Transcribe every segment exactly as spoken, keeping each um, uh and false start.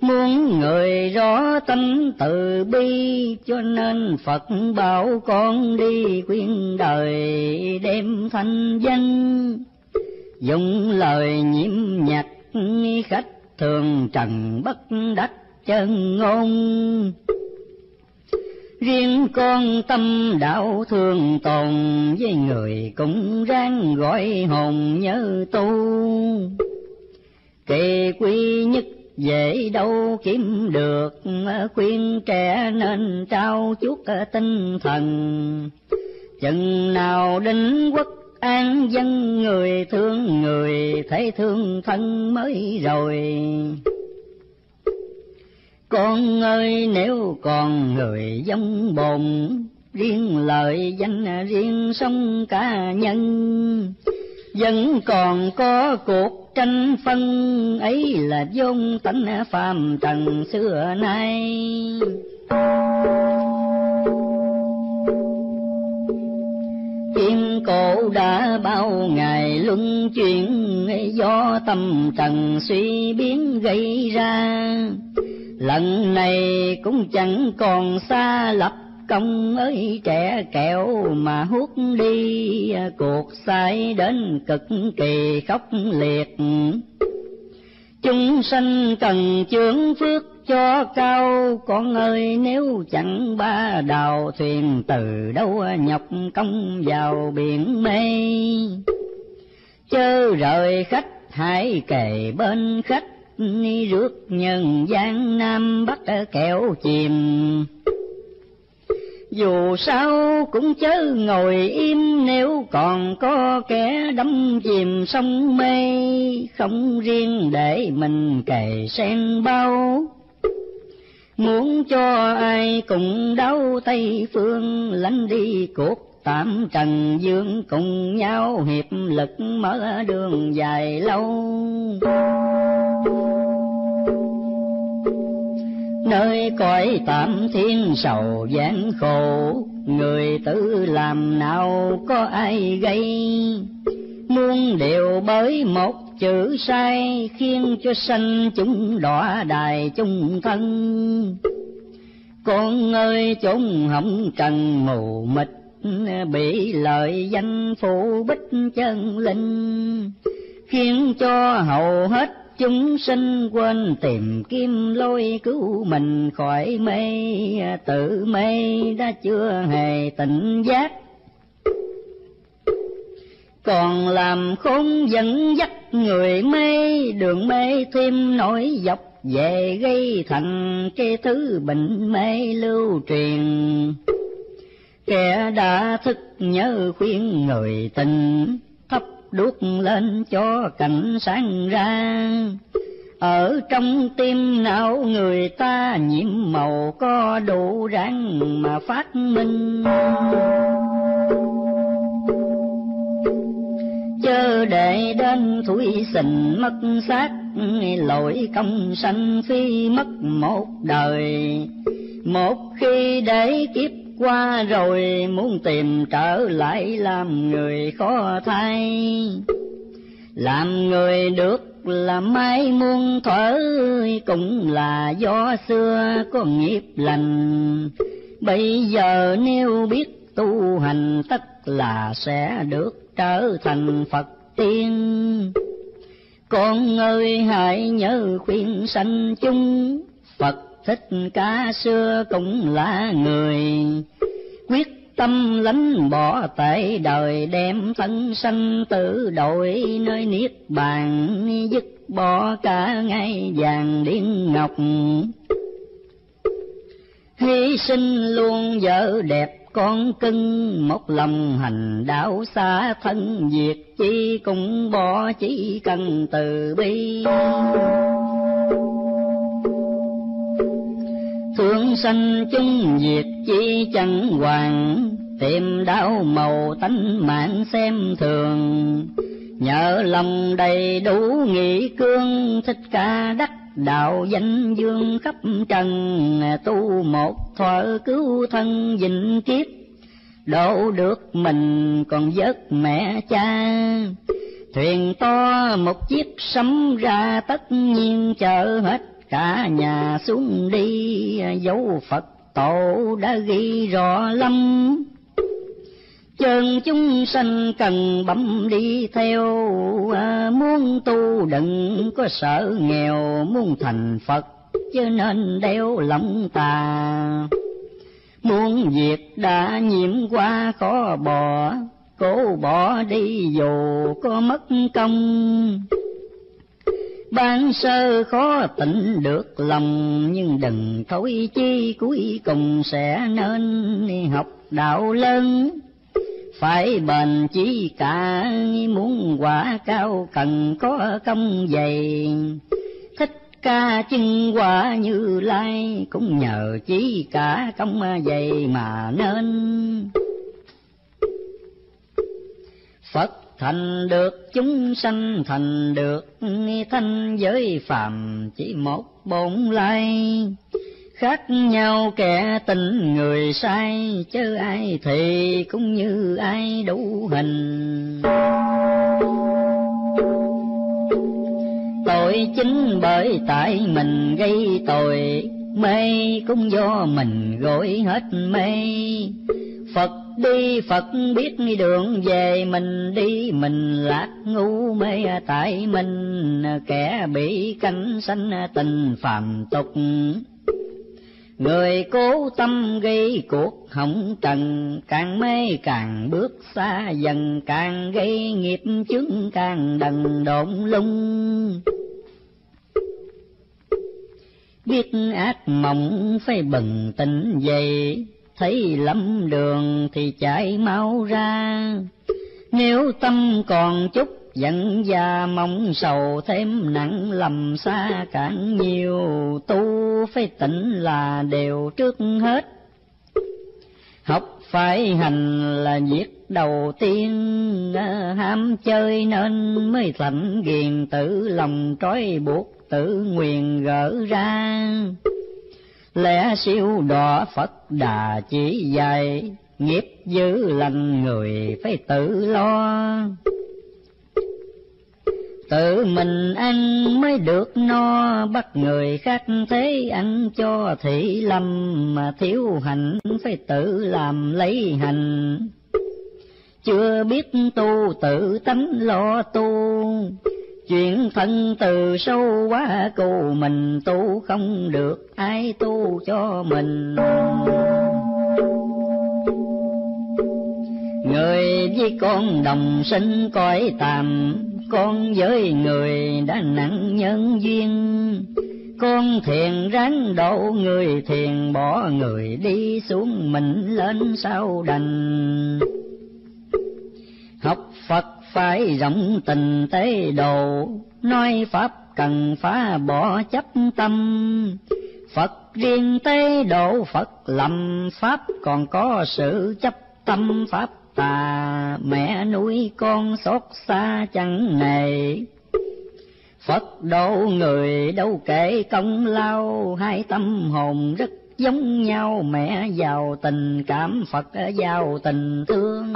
Muốn người rõ tâm từ bi, cho nên Phật bảo con đi khuyên đời đem thanh danh. Dùng lời nhiễm nhạc khách thường trần bất đắc chân ngôn. Riêng con tâm đạo thường tồn, với người cũng ráng gọi hồn nhớ tu. Kỳ quy nhất dễ đâu kiếm được, khuyên trẻ nên trao chút tinh thần. Chừng nào định quốc an dân, người thương người thấy thương thân mới rồi. Con ơi nếu còn người giống bồn, riêng lợi danh riêng sống cá nhân. Vẫn còn có cuộc tranh phân, ấy là vốn tánh phàm trần xưa nay. Kim cổ đã bao ngày luân chuyển, do tâm trần suy biến gây ra. Lần này cũng chẳng còn xa lập công, ơi trẻ kẹo mà hút đi, cuộc sai đến cực kỳ khốc liệt. Chúng sanh cần chướng phước cho cao, con ơi nếu chẳng ba đào thuyền, từ đâu nhọc công vào biển mê. Chớ rời khách hãy kề bên khách, rước nhân gian Nam Bắc kẹo chìm. Dù sao cũng chớ ngồi im, nếu còn có kẻ đắm chìm sông mê. Không riêng để mình cày sen bao, muốn cho ai cùng đau Tây phương. Lánh đi cuộc tạm trần dương, cùng nhau hiệp lực mở đường dài lâu. Nơi cõi tạm thiên sầu gian khổ, người tự làm nào có ai gây. Muôn điều bởi một chữ sai, khiến cho sanh chúng đọa đài chung thân. Con ơi chốn hỏng trần mù mịt, bị lợi danh phủ bích chân linh. Khiến cho hầu hết chúng sinh quên tìm kiếm lối cứu mình khỏi mê. Tự mê đã chưa hề tỉnh giác, còn làm khốn dẫn dắt người mê. Đường mê thêm nổi dọc về, gây thành cái thứ bệnh mê lưu truyền. Kẻ đã thức nhớ khuyên người tình, thắp đuốc lên cho cảnh sáng ra. Ở trong tim não người ta nhiễm màu, có đủ ráng mà phát minh. Chớ để đến thủy sình mất xác, lỗi công sanh phi mất một đời. Một khi để kiếp qua rồi, muốn tìm trở lại làm người khó thay. Làm người được làm mai muôn thuở, cũng là do xưa có nghiệp lành. Bây giờ nếu biết tu hành, tất là sẽ được trở thành Phật tiên. Con ơi hãy nhớ khuyên sanh chung, Phật Thích Ca xưa cũng là người. Quyết tâm lánh bỏ tệ đời, đem thân sanh tử đổi nơi niết bàn. Dứt bỏ cả ngai vàng điên ngọc, hy sinh luôn vợ đẹp con cưng. Một lòng hành đạo xa thân, việc chi cũng bỏ, chỉ cần từ bi. Thương sanh chung việc chi chẳng hoàng, tìm đau màu tánh mạng xem thường. Nhờ lòng đầy đủ nghị cương, Thích Ca đắc đạo danh dương khắp trần. Tu một thuở cứu thân vĩnh kiếp, độ được mình còn vớt mẹ cha. Thuyền to một chiếc sấm ra, tất nhiên chở hết cả nhà xuống đi, dấu Phật tổ đã ghi rõ lắm. Chân chúng sanh cần bấm đi theo, à, muốn tu đừng có sợ nghèo, muốn thành Phật chứ nên đeo lòng tà. Muốn việc đã nhiễm qua khó bỏ, cố bỏ đi dù có mất công. Ban sơ khó tịnh được lòng, nhưng đừng thối chi cuối cùng sẽ nên học đạo lớn. Phải bền chí cả, muốn quả cao cần có công dày. Thích Ca chân quả Như Lai, cũng nhờ chí cả công dày mà nên. Phật thành được chúng sanh thành được, thanh giới phàm chỉ một bổn lai. Khác nhau kẻ tình người sai, chứ ai thì cũng như ai đủ hình. Tội chính bởi tại mình gây tội, mê cũng do mình gội hết mê. Phật đi Phật biết đường về, mình đi mình lạc ngu mê tại mình. Kẻ bị cánh sanh tình phàm tục, người cố tâm gây cuộc hỏng trần. Càng mê càng bước xa dần, càng gây nghiệp chướng càng đần độn lung. Biết ác mộng phải bừng tỉnh dậy, thấy lắm đường thì chạy mau ra. Nếu tâm còn chút giận già mong sầu, thêm nặng lầm xa càng nhiều. Tu phải tỉnh là đều trước hết, học phải hành là việc đầu tiên. Ham chơi nên mới thành ghiền, tự lòng trói buộc tự nguyền gỡ ra. Lẽ siêu đỏ Phật Đà chỉ dạy, nghiệp dữ lành người phải tự lo. Tự mình ăn mới được no, bắt người khác thế ăn cho thị lâm. Mà thiếu hành phải tự làm lấy hành, chưa biết tu tự tánh lo tu. Chuyện thân từ sâu quá cụ, mình tu không được ai tu cho mình. Người với con đồng sinh cõi tạm, con với người đã nặng nhân duyên. Con thiền ráng độ người thiền, bỏ người đi xuống mình lên sao đành. Học Phật phải rộng tình tế độ, nói Pháp cần phá bỏ chấp tâm. Phật riêng tế độ Phật lầm, Pháp còn có sự chấp tâm Pháp tà. Mẹ nuôi con xót xa chẳng nề, Phật độ người đâu kể công lao. Hai tâm hồn rất giống nhau, mẹ giàu tình cảm, Phật giàu tình thương.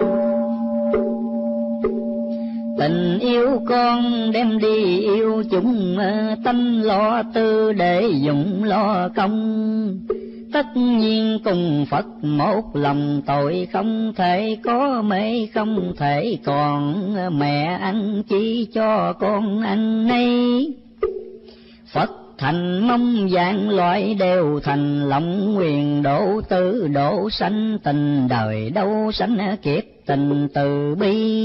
Tình yêu con đem đi yêu chúng, tâm lo tư để dụng lo công. Tất nhiên cùng Phật một lòng, tội không thể có mê không thể còn. Mẹ ăn chi cho con ăn nấy, Phật thành mong dạng loại đều thành. Lòng nguyện độ tử độ sanh, tình đời đâu sanh kiếp tình từ bi.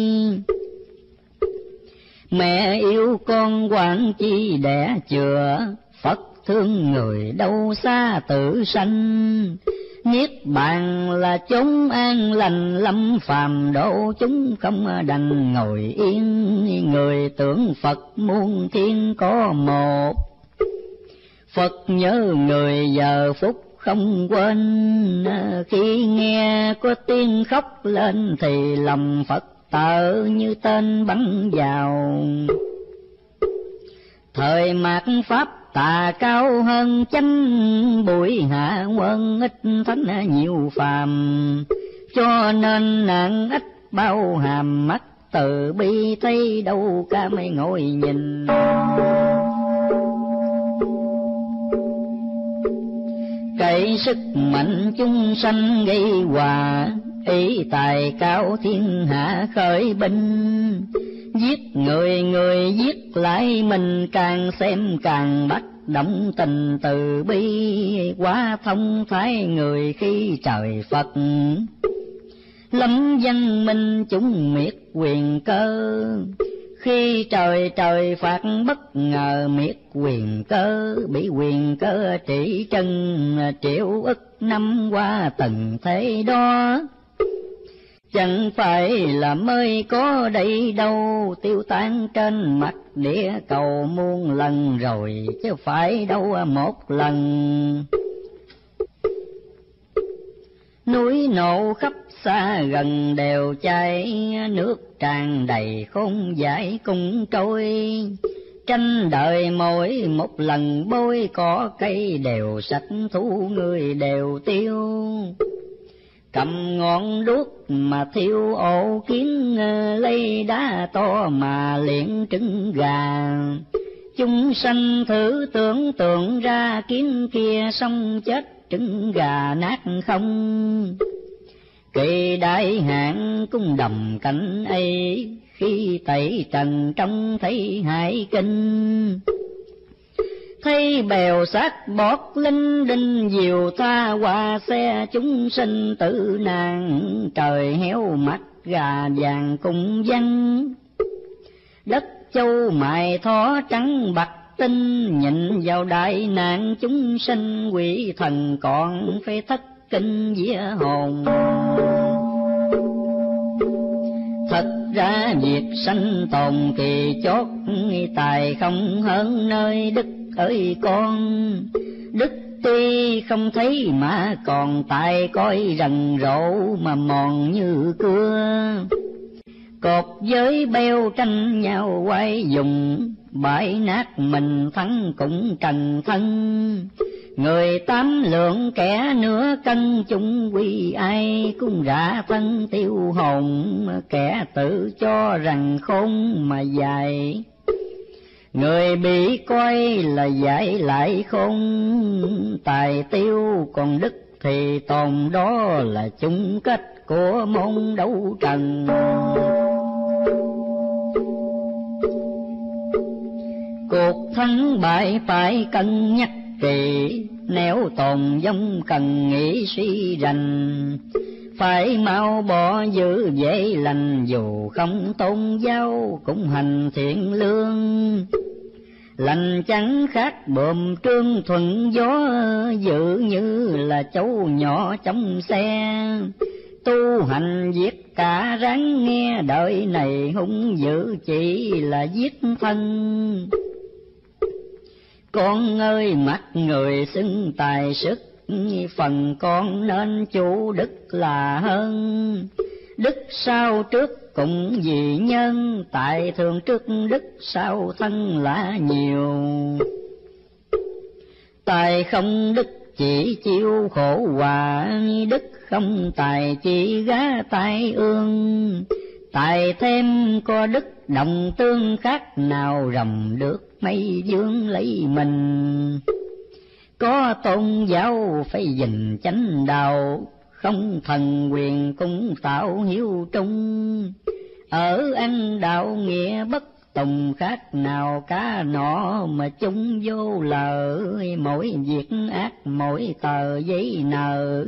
Mẹ yêu con quản chi đẻ chừa, Phật thương người đâu xa tự sanh. Niết bàn là chốn an lành, lâm phàm độ chúng không đành ngồi yên. Người tưởng Phật muôn thiên có một, Phật nhớ người giờ phút không quên. Khi nghe có tiếng khóc lên thì lòng Phật tợ như tên bắn vào. Thời mạt Pháp tà cao hơn chánh, bụi hạ quân ít thánh nhiều phàm. Cho nên nạn ít bao hàm, mắt từ bi thấy đâu cả mấy ngồi nhìn. cậy sức mạnh chúng sanh gây hòa, ý tài cao thiên hạ khởi binh. Giết người người giết lại mình, càng xem càng bắt động tình từ bi, quá thông thái người khi trời Phật. Lâm dân minh chúng miệt quyền cơ, khi trời trời phạt bất ngờ miệt quyền cơ. Bị quyền cơ trị chân triệu ức năm qua từng thế đó. Chẳng phải là mới có đây đâu, tiêu tan trên mặt địa cầu muôn lần rồi, chứ phải đâu một lần. Núi nổ khắp xa gần đều cháy, nước tràn đầy khôn giải cùng trôi. Tranh đời mỗi một lần bôi, cỏ cây đều sạch thú người đều tiêu. Cầm ngọn đuốc mà thiêu ổ kiến, lấy đá to mà liệng trứng gà. Chúng sanh thử tưởng tượng ra kiến kia xong chết trứng gà nát không. Kỳ đại hạn cũng đầm cảnh ấy, khi tẩy trần trông thấy hải kinh. Thấy bèo sát bọt linh đinh diều tha qua xe, chúng sinh tử nạn trời héo mắt gà vàng cùng văng. Đất châu mài thó trắng bạc tinh, nhìn vào đại nạn chúng sinh quỷ thần còn phải thất kinh vía hồn. Thật ra việc sanh tồn kỳ chót, tài không hơn nơi đức ơi con. Đức tuy không thấy mà còn tài coi rần rộ, mà mòn như cưa. Cột với beo tranh nhau quay dùng, bãi nát mình thắng cũng trần thân. Người tám lượng kẻ nửa cân, chung quy ai cũng rã thân tiêu hồn. Kẻ tự cho rằng khôn mà dài, người bị coi là dạy lại khôn. Tài tiêu còn đức thì tồn, đó là chung kết của môn đấu trần. Cuộc thắng bại phải cân nhắc kỳ, nếu tồn vong cần nghĩ suy rành. Phải mau bỏ giữ dễ lành, dù không tôn giáo cũng hành thiện lương. Lành chẳng khác bờm trương thuận gió, dự như là cháu nhỏ trong xe. Tu hành giết cả ráng nghe, đời này hung dữ chỉ là giết thân. Con ơi mắt người xưng tài sức, phần con nên chủ đức là hơn. Đức sau trước cũng vì nhân, tại thường trước đức sau thân là nhiều. Tài không đức chỉ chịu khổ hòa, đức không tài chỉ gá tai ương. Tài thêm có đức đồng tương, khác nào rồng được mây dương lấy mình. Có tôn giáo phải gìn chánh đạo, không thần quyền cũng tạo hiếu trung. Ở ăn đạo nghĩa bất tùng, khác nào cá nọ mà chung vô lờ. Mỗi việc ác mỗi tờ giấy nợ,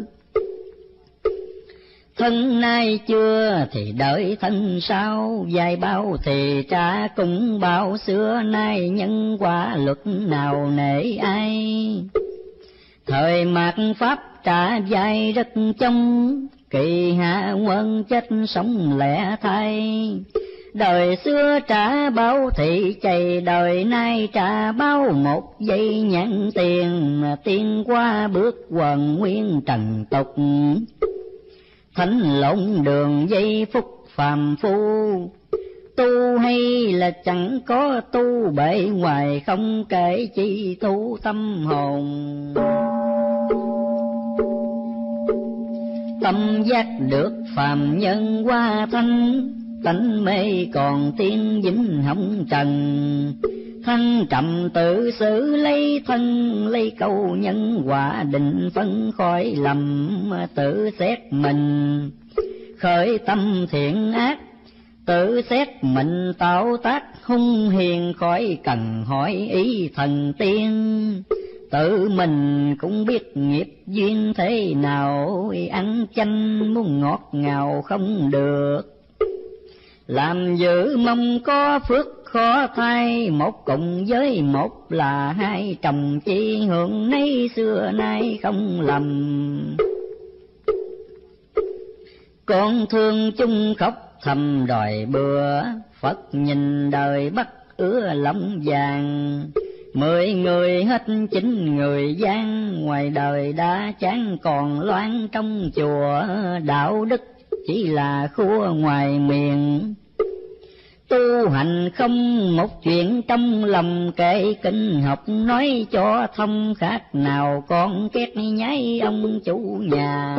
thân nay chưa thì đợi thân sau. Dài bao thì trả cũng bao, xưa nay nhân quả luật nào nể ai. Thời mạt pháp trả dài rất trong, kỳ hạ quân chết sống lẻ thay. Đời xưa trả bao thị chày, đời nay trả bao một giây nhãn tiền. Tiên qua bước quần nguyên trần tục, thánh lộn đường giây phút phàm phu. Tu hay là chẳng có tu, bề ngoài không kể chi tu tâm hồn. Tâm giác được phàm nhân qua thanh, tánh mê còn tiên dính hồng trần. Thanh trầm tự xử lấy thân, lấy câu nhân quả định phân khỏi lầm, tự xét mình khởi tâm thiện ác, tự xét mình tạo tác hung hiền, khỏi cần hỏi ý thần tiên. Tự mình cũng biết nghiệp duyên thế nào, ăn chanh muốn ngọt ngào không được. Làm dữ mong có phước khó thay, một cùng với một là hai, chồng chi hưởng nấy xưa nay không lầm. Con thương chung khóc thầm đòi bữa, Phật nhìn đời bắt ứa lòng vàng. Mười người hết chín người gian, ngoài đời đã chán còn loan trong chùa. Đạo đức chỉ là khua ngoài miệng, tu hành không một chuyện trong lòng. Kể kinh học nói cho thông, khác nào con két nháy ông chủ nhà.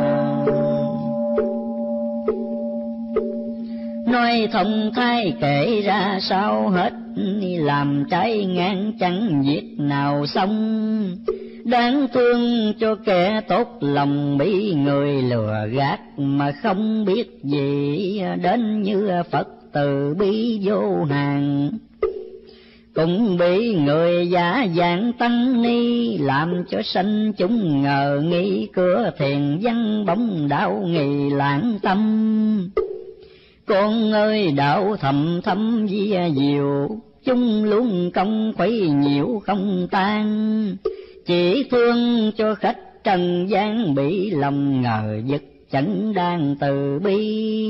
Nói thông thay kể ra sao hết, làm trái ngang chẳng việc nào xong. Đáng thương cho kẻ tốt lòng bị người lừa gạt, mà không biết gì đến như Phật từ bi vô hạn. Cũng bị người giả dạng tăng ni, làm cho sanh chúng ngờ nghi. Cửa thiền văn bóng đạo nghi lãng tâm. Con ơi đạo thầm thâm vi diệu, chúng luôn công khuấy nhiễu không tan. Chỉ thương cho khách trần gian bị lòng ngờ vực, chẳng đang từ bi.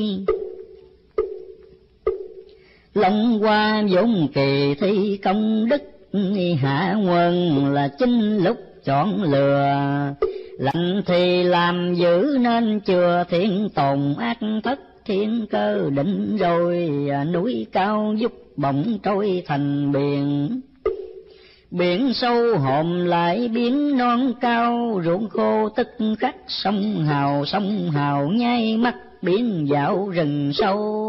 Long qua vốn kỳ thi công đức, hạ nguồn là chính lúc chọn lừa. Lạnh thì làm dữ nên chừa, thiên tồn ác thất thiên cơ định rồi. Núi cao giúp bỗng trôi thành biển, biển sâu hòm lại biến non cao. Ruộng khô tức khắc sông hào, sông hào nháy mắt biến dạo rừng sâu.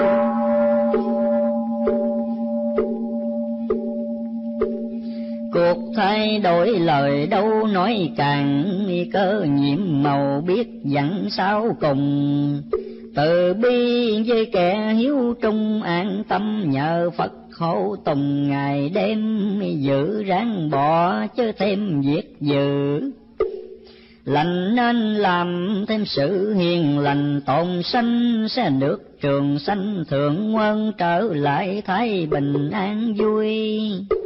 Cuộc thay đổi lời đâu nói càng, cơ nhiệm màu biết dặn sao cùng. Từ bi với kẻ hiếu trung, an tâm nhờ Phật hộ tùng. Ngày đêm giữ ráng bỏ chứ thêm việc dữ, lành nên làm thêm sự hiền lành. Tồn sanh sẽ được trường sanh thượng quân, trở lại thái bình an vui.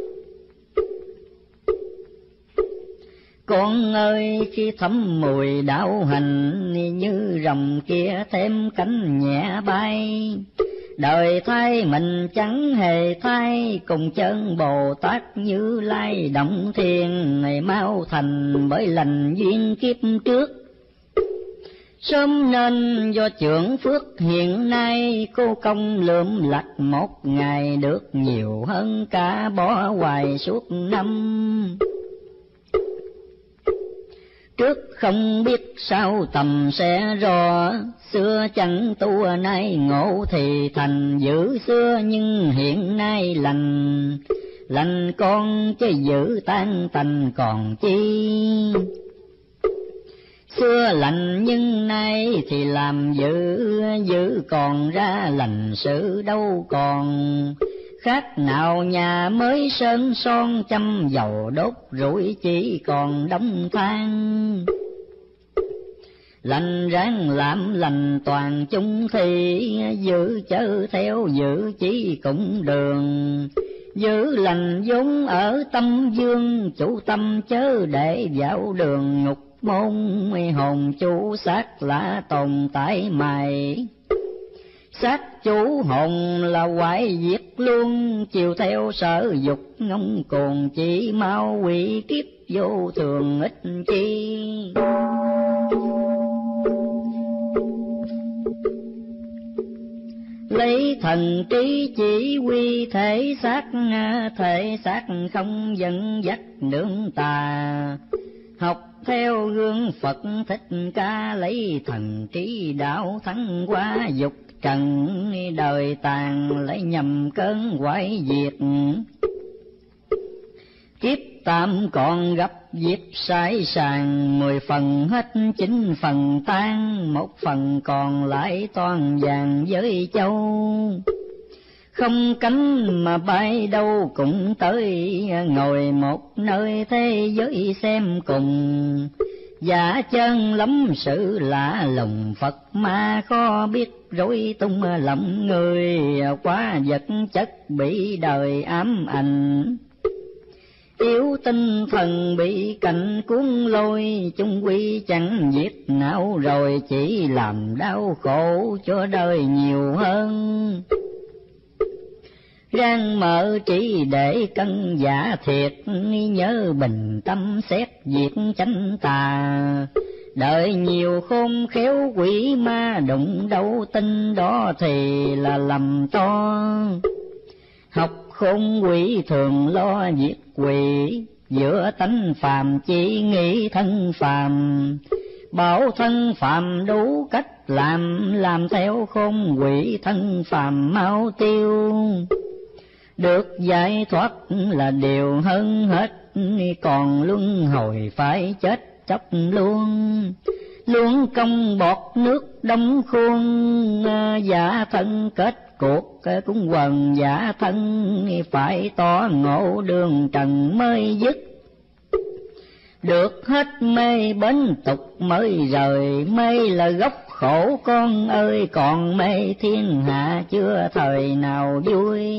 Con ơi khi thấm mùi đạo hành, như rồng kia thêm cánh nhẹ bay. Đời thay mình chẳng hề thay, cùng chân Bồ Tát Như Lai động thiên. Ngày mau thành bởi lành duyên kiếp trước, sớm nên do trưởng phước hiện nay. Cô công lượm lặt một ngày, được nhiều hơn cả bỏ hoài suốt năm. Trước không biết sao tầm sẽ rõ, xưa chẳng tu nay ngộ thì thành. Giữ xưa nhưng hiện nay lành, lành con chứ giữ tan tành còn chi. Xưa lành nhưng nay thì làm giữ, giữ còn ra lành sự đâu còn. Khác nào nhà mới sơn son, châm dầu đốt rủi chỉ còn đống than. Lành ráng làm lành toàn chung thì, giữ chớ theo giữ chỉ cũng đường. Giữ lành vốn ở tâm dương, chủ tâm chớ để vào đường ngục môn. Hồn chủ xác là tồn tại mày, xác chủ hồn là hoại diệt luôn. Chiều theo sở dục ngông cuồng, chỉ mau quỷ kiếp vô thường ích chi. Lấy thần trí chỉ huy thể xác, thể xác không dẫn dắt nương tà. Học theo gương Phật Thích Ca, lấy thần trí đạo thắng qua dục trần. Đời tàn lấy nhầm cơn hoại diệt, Kiếp tạm còn gặp dịp sải sàng, mười phần hết chín phần tan, một phần còn lại toàn vàng với châu. Không cánh mà bay đâu cũng tới, ngồi một nơi thế giới xem cùng. Giả chân lắm sự lạ lùng, Phật ma khó biết rối tung lòng người, quá vật chất bị đời ám ảnh. Yếu tinh thần bị cảnh cuốn lôi, chung quy chẳng giết não rồi, chỉ làm đau khổ cho đời nhiều hơn. Rang mở chỉ để cân giả thiệt, nhớ bình tâm xét việc chánh tà. Đợi nhiều khôn khéo quỷ ma đụng đâu tin, đó thì là lầm to. Học khôn quỷ thường lo diệt quỷ, giữa tánh phàm chỉ nghĩ thân phàm. Bảo thân phàm đủ cách làm, làm theo khôn quỷ thân phàm mau tiêu. Được giải thoát là điều hơn hết, còn luân hồi phải chết chóc luôn. Luôn công bọt nước đóng khuôn, giả thân kết cuộc cũng quần giả thân, phải tỏ ngộ đường trần mới dứt. Được hết mê bến tục mới rời, mê là gốc khổ con ơi, còn mê thiên hạ chưa thời nào vui.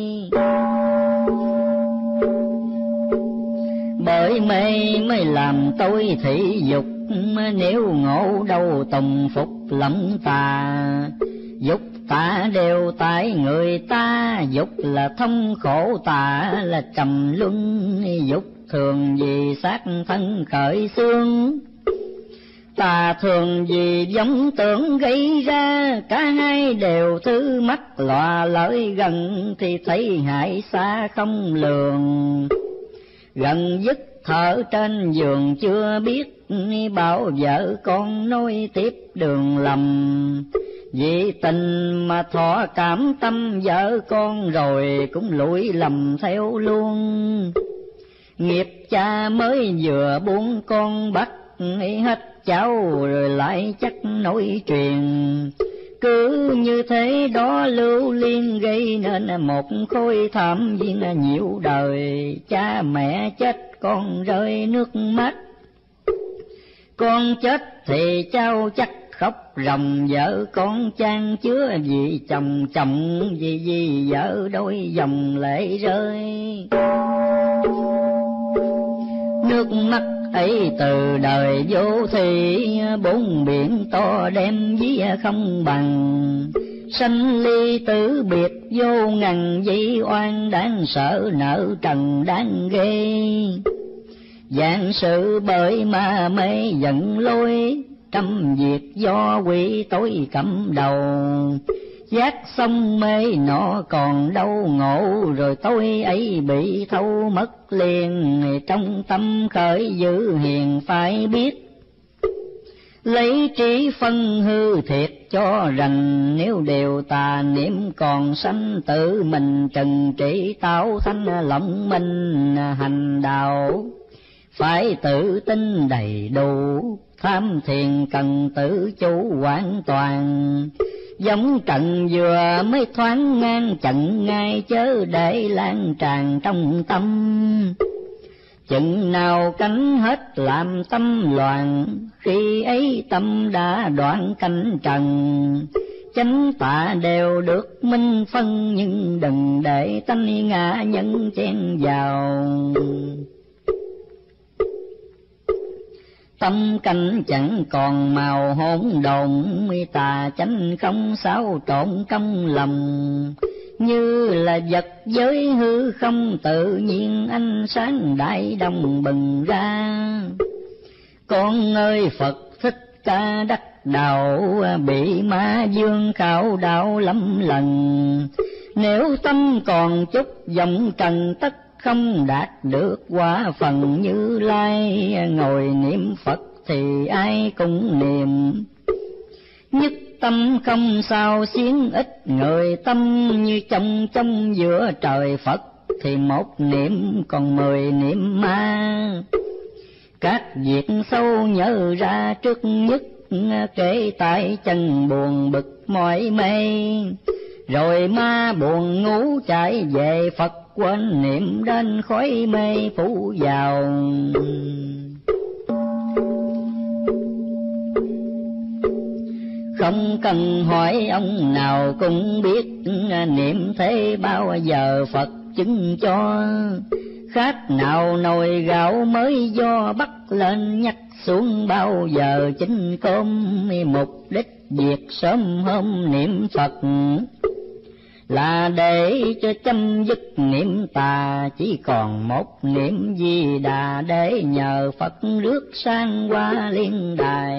Bởi mê mới làm tôi thị dục, nếu ngộ đâu tùng phục lẫn tà. Dục tà đều tại người ta, dục là thông khổ, tà là trầm luân. Dục thường vì xác thân khởi xương, tà thường vì giống tưởng gây ra. Cả hai đều thứ mắt lọa lợi gần, thì thấy hại xa không lường. Gần dứt thở trên giường chưa biết, bảo vợ con nối tiếp đường lầm. Vì tình mà thọ cảm tâm vợ con, rồi cũng lụi lầm theo luôn. Nghiệp cha mới vừa buông con bắt hết cháu, rồi lại chắc nối truyền. Cứ như thế đó lưu liên, gây nên một khối thảm viên nhiễu đời. Cha mẹ chết con rơi nước mắt, con chết thì cháu chắc khóc ròng. Vợ con chan chứa vì chồng, chồng vì vì vợ đôi dòng lệ rơi. Nước mắt ấy từ đời vô thị, bốn biển to đem ví không bằng. Sanh ly tử biệt vô ngần, dĩ oan đáng sợ nợ trần đáng ghê. Dạng sự bởi ma mê giận lôi, trăm việc do quỷ tối cầm đầu. Giác xong mê nọ còn đâu ngộ, rồi tôi ấy bị thâu mất liền. Trong tâm khởi giữ hiền phải biết, lấy trí phân hư thiệt cho rành. Nếu đều tà niệm còn sanh, tự mình trần trị tạo thanh lòng minh hành đạo. Phải tự tin đầy đủ, tham thiền cần tự chủ hoàn toàn. Giống trận vừa mới thoáng ngang trận ngay, chớ để lan tràn trong tâm. Chừng nào cánh hết làm tâm loạn, khi ấy tâm đã đoạn cánh trần. Chánh tà đều được minh phân, nhưng đừng để tánh ngã nhân chen vào. Tâm cảnh chẳng còn màu hỗn độn, tà chánh không xáo trộn trong lòng. Như là vật giới hư không, tự nhiên ánh sáng đại đồng bừng ra. Con ơi Phật Thích Ca đắc đạo, bị ma dương khảo đạo lắm lần. Nếu tâm còn chút vọng trần, tất không đạt được quả phần Như Lai. Ngồi niệm Phật thì ai cũng niệm, nhất tâm không sao xiến ít người. Tâm như trong trong giữa trời Phật thì một niệm còn mười niệm ma. Các việc sâu nhớ ra trước nhất, kể tại chân buồn bực mỏi mê. Rồi ma buồn ngủ chạy về Phật, quên niệm đến khói mê phủ vào. Không cần hỏi ông nào cũng biết, niệm thế bao giờ Phật chứng cho. Khác nào nồi gạo mới do bắt lên nhắc xuống, bao giờ chính cơm. Mục đích việc sớm hôm niệm Phật là để cho chấm dứt niệm tà, chỉ còn một niệm Di Đà để nhờ Phật rước sang qua liên đài.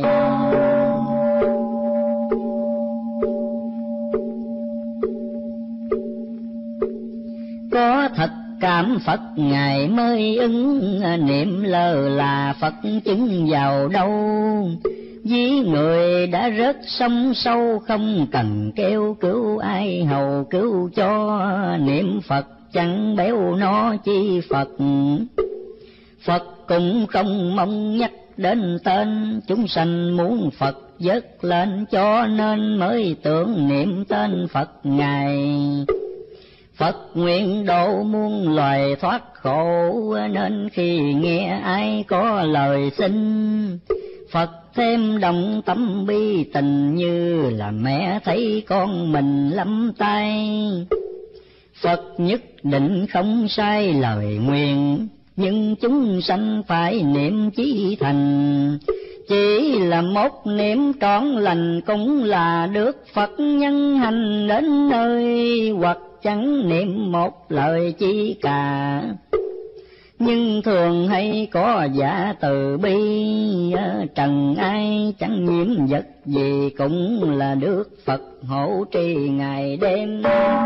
Có thật cảm Phật Ngài mới ứng, niệm lơ là Phật chứng vào đâu. Ví người đã rớt sông sâu, không cần kêu cứu ai hầu cứu cho. Niệm Phật chẳng béo nó chi Phật, Phật cũng không mong nhắc đến tên. Chúng sanh muốn Phật vớt lên, cho nên mới tưởng niệm tên Phật Ngài. Phật nguyện độ muôn loài thoát khổ, nên khi nghe ai có lời xin, Phật thêm đồng tâm bi tình, như là mẹ thấy con mình lắm tay. Phật nhất định không sai lời nguyện, nhưng chúng sanh phải niệm chí thành. Chỉ là một niệm trọn lành, cũng là được Phật nhân hành đến nơi. Hoặc chẳng niệm một lời chi cả, nhưng thường hay có giả từ bi. Trần ai chẳng nhiễm vật gì, cũng là được Phật hộ trì ngày đêm.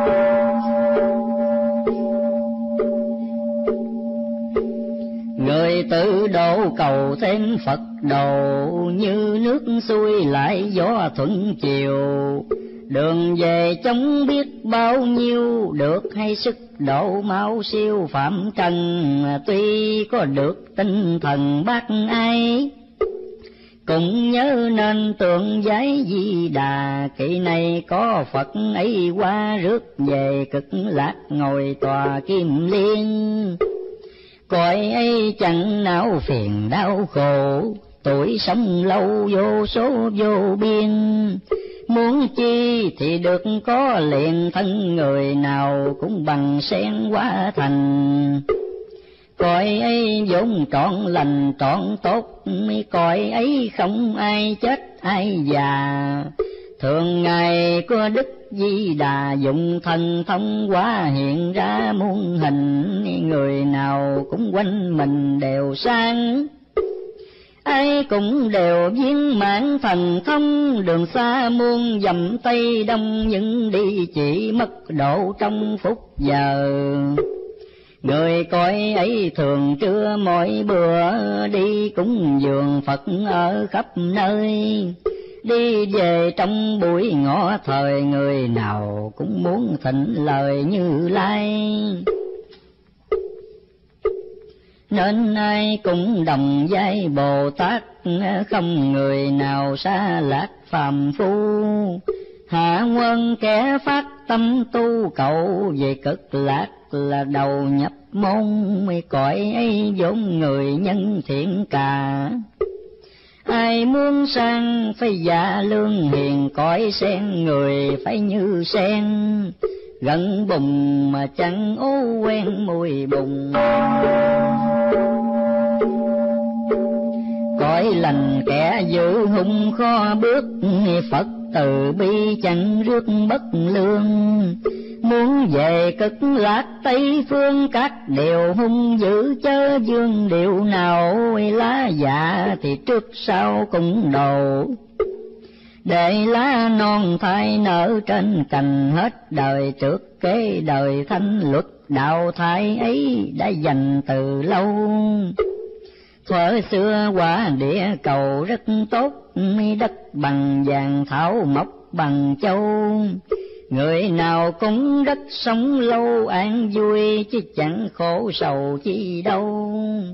Người tự độ cầu thêm Phật độ, như nước xuôi lại gió thuận chiều. Đường về chống biết bao nhiêu, được hay sức độ mau siêu phạm trần. Tuy có được tinh thần bác ai, cũng nhớ nên tượng giấy Di Đà. Kỳ này có Phật ấy qua rước về, cực lạc ngồi tòa kim liên. Cõi ấy chẳng não phiền đau khổ, tuổi sống lâu vô số vô biên. Muốn chi thì được có liền, thân người nào cũng bằng sen hóa thành. Cõi ấy vốn trọn lành trọn tốt, cõi ấy không ai chết ai già. Thường ngày có Đức Di Đà dùng thần thông hóa hiện ra muôn hình. Người nào cũng quanh mình đều sang, ai cũng đều viên mãn thần thông. Đường xa muôn dặm Tây Đông, nhưng đi chỉ mất độ trong phút giờ. Người coi ấy thường trưa mỗi bữa, đi cúng dường Phật ở khắp nơi. Đi về trong buổi ngọ thời, người nào cũng muốn thịnh lời Như Lai. Nên ai cũng đồng vai Bồ Tát, không người nào xa lạc phàm phu. Hạ quân kẻ phát tâm tu cầu, về cực lạc là đầu nhập môn. Cõi ấy vốn người nhân thiện cả, ai muốn sang phải dạ lương hiền. Cõi sen người phải như sen, gần bùng mà chẳng ố quen mùi bùng. Cõi lành kẻ giữ hung khó bước, Phật từ bi chẳng rước bất lương. Muốn về cực lạc Tây phương, các điều hung dữ chớ dương điệu nào. Lá dạ thì trước sau cũng đầu, để lá non thai nở trên cành. Hết đời trước kế đời thanh, luật đạo thai ấy đã dành từ lâu. Thuở xưa quả địa cầu rất tốt, đất bằng vàng thảo mộc bằng châu. Người nào cũng rất sống lâu an vui, chứ chẳng khổ sầu chi đâu.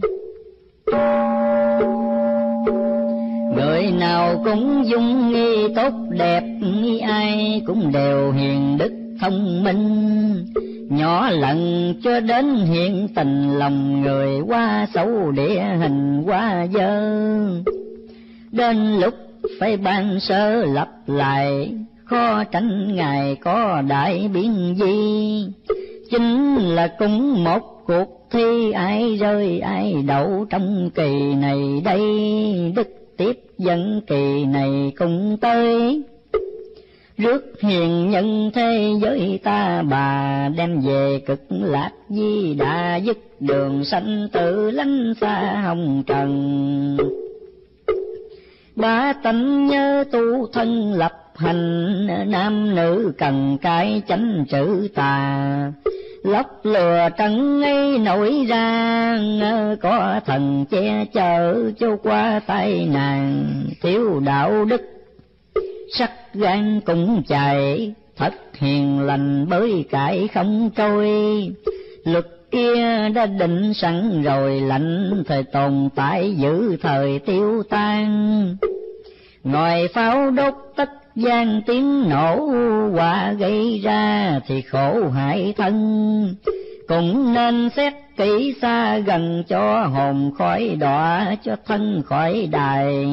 Người nào cũng dung nghi tốt đẹp, ai cũng đều hiền đức thông minh. Nhỏ lần cho đến hiện tình lòng người, quá xấu địa hình quá dơ. Đến lúc phải ban sơ lập lại, khó tránh Ngài có đại biến gì. Chính là cũng một cuộc thi, ai rơi ai đậu trong kỳ này đây. Đức tiếp dẫn kỳ này cùng tới, rước hiền nhân thế giới ta bà, đem về cực lạc di đà, dứt đường sanh tử lánh xa hồng trần. Ba tánh nhớ tu thân lập hành, nam nữ cần cái chánh chữ tà. Lóc lừa trắng ấy nổi ra, có thần che chở cho qua tai nạn. Thiếu đạo đức sắc gan cũng chạy, thất hiền lành bới cải không trôi. Luật kia đã định sẵn rồi, lạnh thời tồn tại giữ thời tiêu tan. Ngòi pháo đốt tất gian tiếng nổ, quả gây ra thì khổ hại thân. Cũng nên xét kỹ xa gần, cho hồn khỏi đọa, cho thân khỏi đài.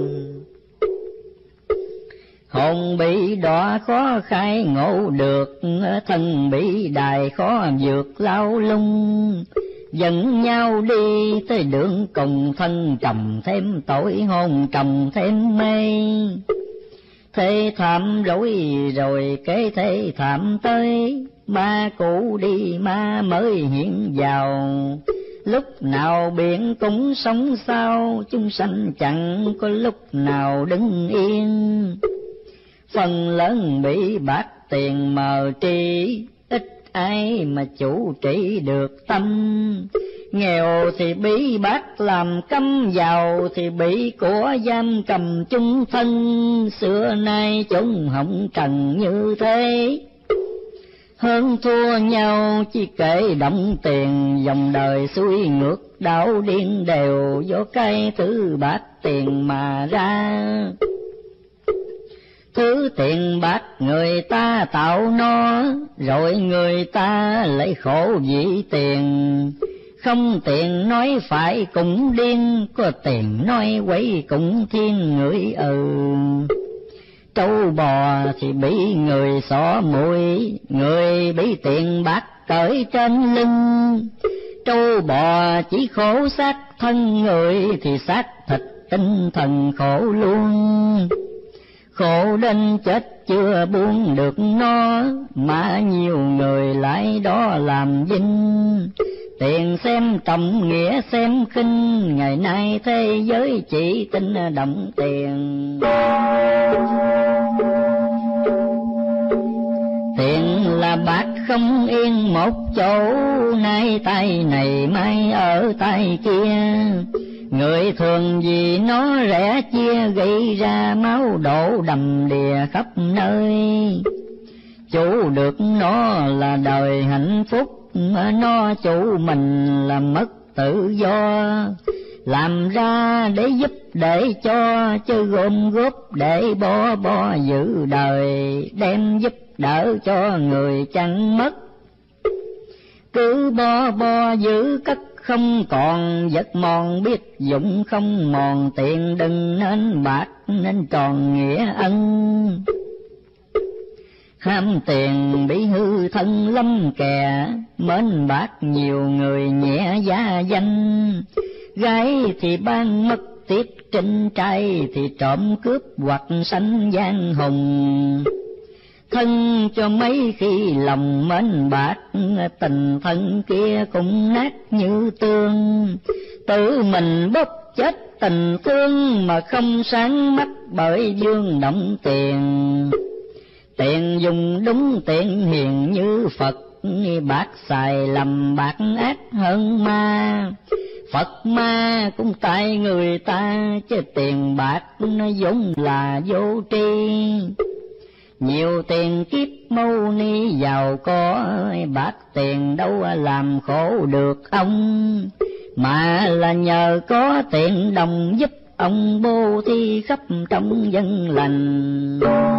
Hồn bị đọa khó khai ngộ được, thân bị đài khó vượt lao lung. Dẫn nhau đi tới đường cùng, thân trầm thêm tội, hồn trầm thêm mê. Thế thảm rối rồi kế thế thảm tới, ma cũ đi ma mới hiện vào. Lúc nào biển cũng sống sao, chúng sanh chẳng có lúc nào đứng yên. Phần lớn bị bạc tiền mờ tri, ít ai mà chủ trị được tâm. Nghèo thì bị bác làm cấm, giàu thì bị của giam cầm chung thân. Xưa nay chúng hỏng trần như thế, hơn thua nhau chỉ kể động tiền. Dòng đời xuôi ngược đảo điên đều, do cái thứ bạc tiền mà ra. Thứ tiền bạc người ta tạo nó, rồi người ta lấy khổ vì tiền. Không tiền nói phải cũng điên, có tiền nói quấy cũng thiên người ừ. Trâu bò thì bị người xỏ mũi, người bị tiền bạc cởi trên lưng. Trâu bò chỉ khổ xác thân, người thì xác thịt tinh thần khổ luôn. Khổ đến chết chưa buông được nó, mà nhiều người lại đó làm vinh. Tiền xem trọng nghĩa xem khinh, ngày nay thế giới chỉ tin động tiền. Tiền là bạc không yên một chỗ, nay tay này mai ở tay kia. Người thường vì nó rẻ chia, gây ra máu đổ đầm đìa khắp nơi. Chủ được nó là đời hạnh phúc, nó chủ mình là mất tự do. Làm ra để giúp để cho, chứ gom góp để bo bo giữ đời. Đem giúp đỡ cho người chẳng mất, cứ bo bo giữ cất không còn. Vật mòn biết dụng không mòn, tiền đừng nên bạc nên tròn nghĩa ân. Ham tiền bị hư thân lâm kè, mến bạc nhiều người nhẹ giá danh. Gái thì ban mất tiết trinh, trai thì trộm cướp hoặc sanh giang hùng. Thân cho mấy khi lòng mến bạc, tình thân kia cũng nát như tương. Tự mình bóp chết tình thương mà không sáng mắt, bởi dương động tiền. Tiền dùng đúng tiền hiền như Phật, bạc xài lầm bạc ác hơn ma. Phật ma cũng tại người ta, chứ tiền bạc nó vốn là vô tri. Nhiều tiền kiếp mâu ni giàu có, bạc tiền đâu làm khổ được ông, mà là nhờ có tiền đồng giúp ông bố thí khắp trong dân lành.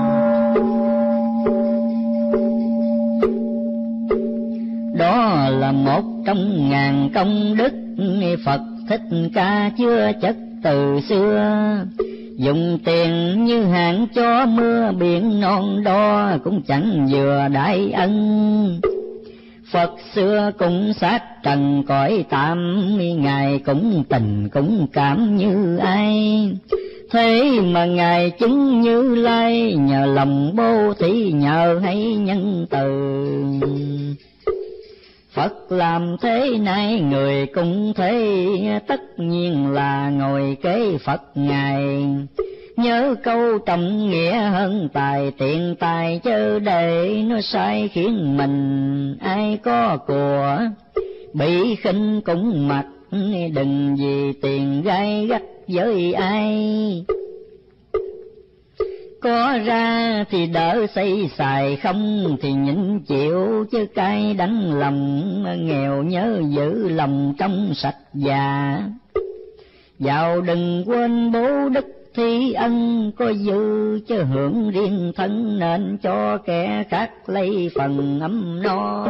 Đó là một trong ngàn công đức Phật Thích Ca chưa chất từ xưa. Dùng tiền như hạn cho mưa biển non đo, cũng chẳng vừa đại ân. Phật xưa cũng sát trần cõi tạm, Ngài cũng tình cũng cảm như ai. Thế mà Ngài chứng Như Lai, nhờ lòng bố thí nhờ hay nhân từ. Phật làm thế này người cũng thế, tất nhiên là ngồi kế Phật Ngài. Nhớ câu trọng nghĩa hơn tài tiền tài, chớ để nó sai khiến mình ai có của. Bị khinh cũng mặc, đừng vì tiền gai gắt với ai. Có ra thì đỡ xây xài, không thì nhịn chịu, chứ cay đắng lòng nghèo nhớ giữ lòng trong sạch già. Giàu đừng quên bố đức thi ân, có dư chứ hưởng riêng thân, nên cho kẻ khác lấy phần ấm no.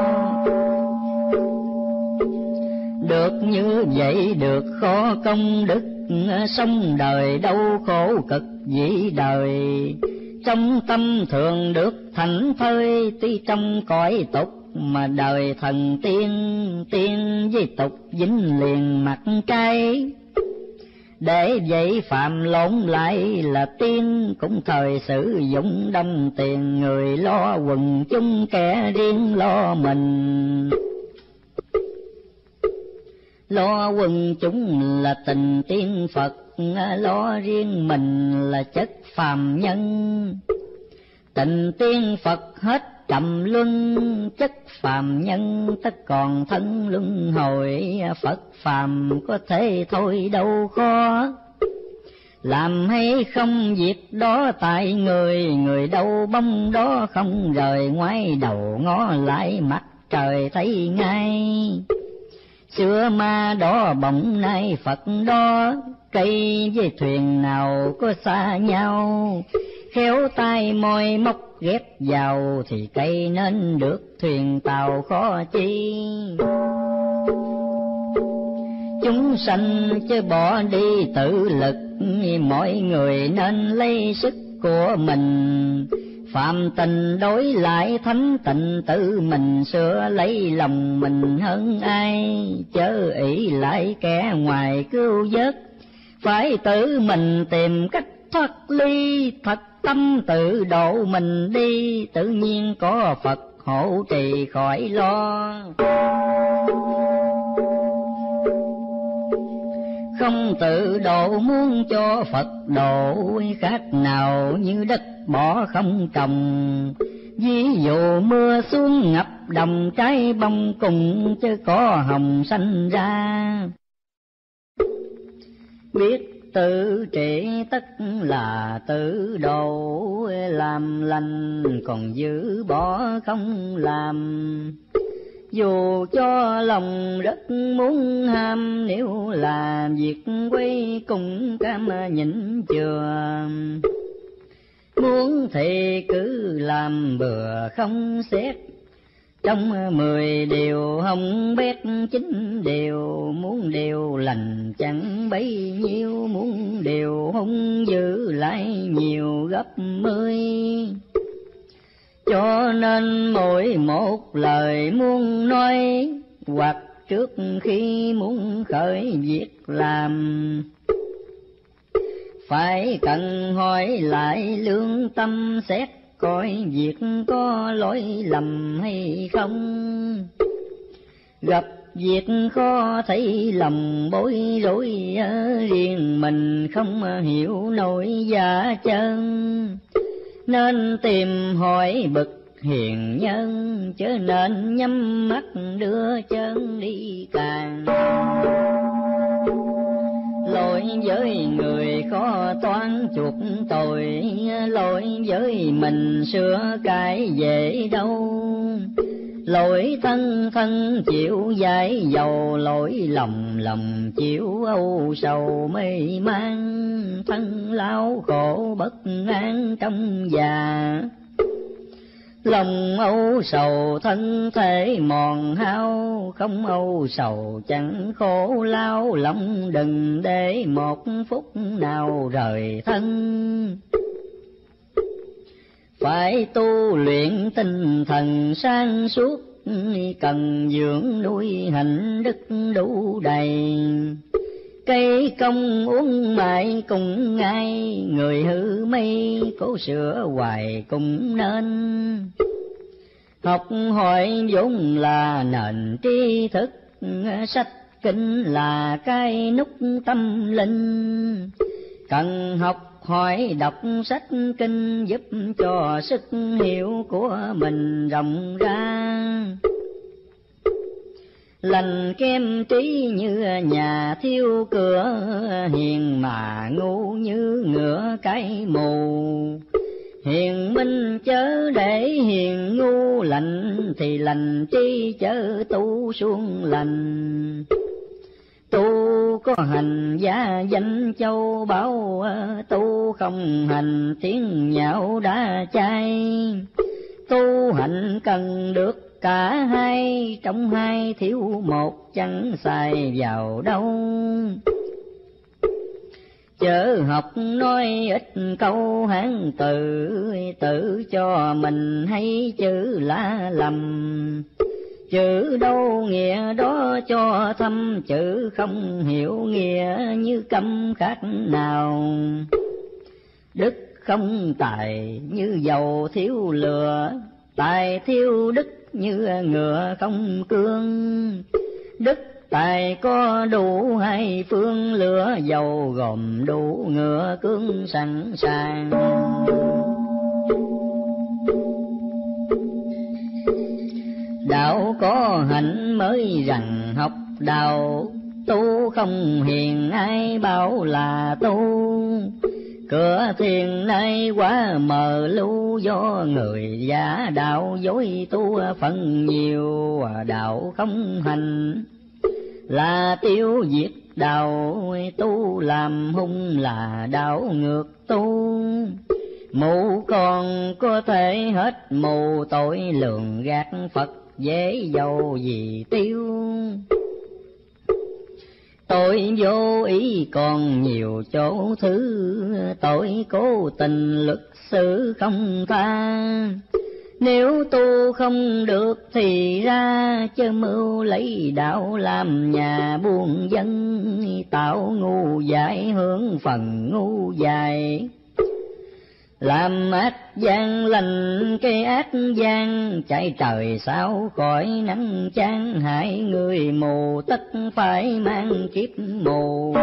Được như vậy được khó công đức, sống đời đau khổ cực dĩ đời. Trong tâm thường được thảnh thơi, tuy trong cõi tục mà đời thần tiên. Tiên với tục dính liền mặt trái, để vậy phạm lộn lại là tiên. Cũng thời sử dụng đâm tiền, người lo quần chúng kẻ riêng lo mình. Lo quần chúng là tình tiên Phật, lo riêng mình là chất phàm nhân. Tình tiên Phật hết trầm luân, chất phàm nhân tất còn thân luân hồi. Phật phàm có thể thôi đâu khó, làm hay không việc đó tại người. Người đâu bông đó không rời, ngoái đầu ngó lại mặt trời thấy ngay. Xưa ma đó bỗng nay Phật đó, cây với thuyền nào có xa nhau. Khéo tay môi móc ghép vào, thì cây nên được thuyền tàu khó chi. Chúng sanh chứ bỏ đi tự lực, mọi người nên lấy sức của mình. Phạm tình đối lại thánh tịnh, tự mình sửa lấy lòng mình hơn ai. Chớ ỷ lại kẻ ngoài cứu vớt, phải tự mình tìm cách thoát ly. Thật tâm tự độ mình đi, tự nhiên có Phật hộ trì khỏi lo. Không tự độ muốn cho Phật độ, khác nào như đất bỏ không trồng. Ví dụ mưa xuống ngập đồng, trái bông cùng chứ có hồng xanh ra. Biết tự trị tất là tự độ, làm lành còn giữ bỏ không làm. Dù cho lòng rất muốn ham, nếu làm việc quay cùng cam nhịn chừa. Muốn thì cứ làm bừa không xét, trong mười điều hồng bét chín điều. Muốn điều lành chẳng bấy nhiêu, muốn điều hung giữ lại nhiều gấp mươi. Cho nên mỗi một lời muốn nói, hoặc trước khi muốn khởi việc làm, phải cần hỏi lại lương tâm xét, coi việc có lỗi lầm hay không. Gặp việc khó thấy lòng bối rối, riêng mình không hiểu nổi giá chân. Nên tìm hỏi bậc hiền nhân, chớ nên nhắm mắt đưa chân đi càng. lỗi với người khó toán chuộc tội, lỗi với mình sửa cải dễ đâu. Lỗi thân thân chịu giải dầu, lỗi lòng lòng chịu âu sầu mê man. Thân lao khổ bất an trong già, lòng âu sầu thân thể mòn hao. Không âu sầu chẳng khổ lao, lòng đừng để một phút nào rời thân. Phải tu luyện tinh thần sáng suốt, cần dưỡng nuôi hạnh đức đủ đầy. Cây công uống mãi cùng ngay, người hư mây cố sửa hoài cũng nên. Học hỏi vốn là nền tri thức, sách kinh là cái nút tâm linh. Cần học hỏi đọc sách kinh, giúp cho sức hiểu của mình rộng ra. Lành kem trí như nhà thiếu cửa, hiền mà ngu như ngựa cái mù. Hiền minh chớ để hiền ngu, lành thì lành trí chớ tu xuống lành. Tu có hành gia danh châu báu, tu không hành tiếng nhạo đã chai. Tu hành cần được cả hai, trong hai thiếu một chẳng xài vào đâu. Chớ học nói ít câu hán tự, tự cho mình hay chữ lá lầm. Chữ đâu nghĩa đó cho thâm, chữ không hiểu nghĩa như câm khác nào. Đức không tài như dầu thiếu lửa, tài thiếu đức như ngựa không cương. Đức tài có đủ hai phương, lửa dầu gồm đủ ngựa cương sẵn sàng. Đạo có hạnh mới rằng học đạo, tu không hiền ai bảo là tu. Cửa thiền nay quá mờ lu, do người giả đạo dối tu phần nhiều. Đạo không hành là tiêu diệt đạo, tu làm hung là đạo ngược tu. Mù còn có thể hết mù, tội lường gạt Phật dễ dầu gì tiêu. Tội vô ý còn nhiều chỗ thứ, tội cố tình luật xử không tha. Nếu tu không được thì ra, chớ mưu lấy đạo làm nhà buôn dân. Tạo ngu dại hướng phần ngu dại, làm ác gian lành cái ác gian. Chạy trời sao khỏi nắng chán, hại người mù tất phải mang kiếp mù.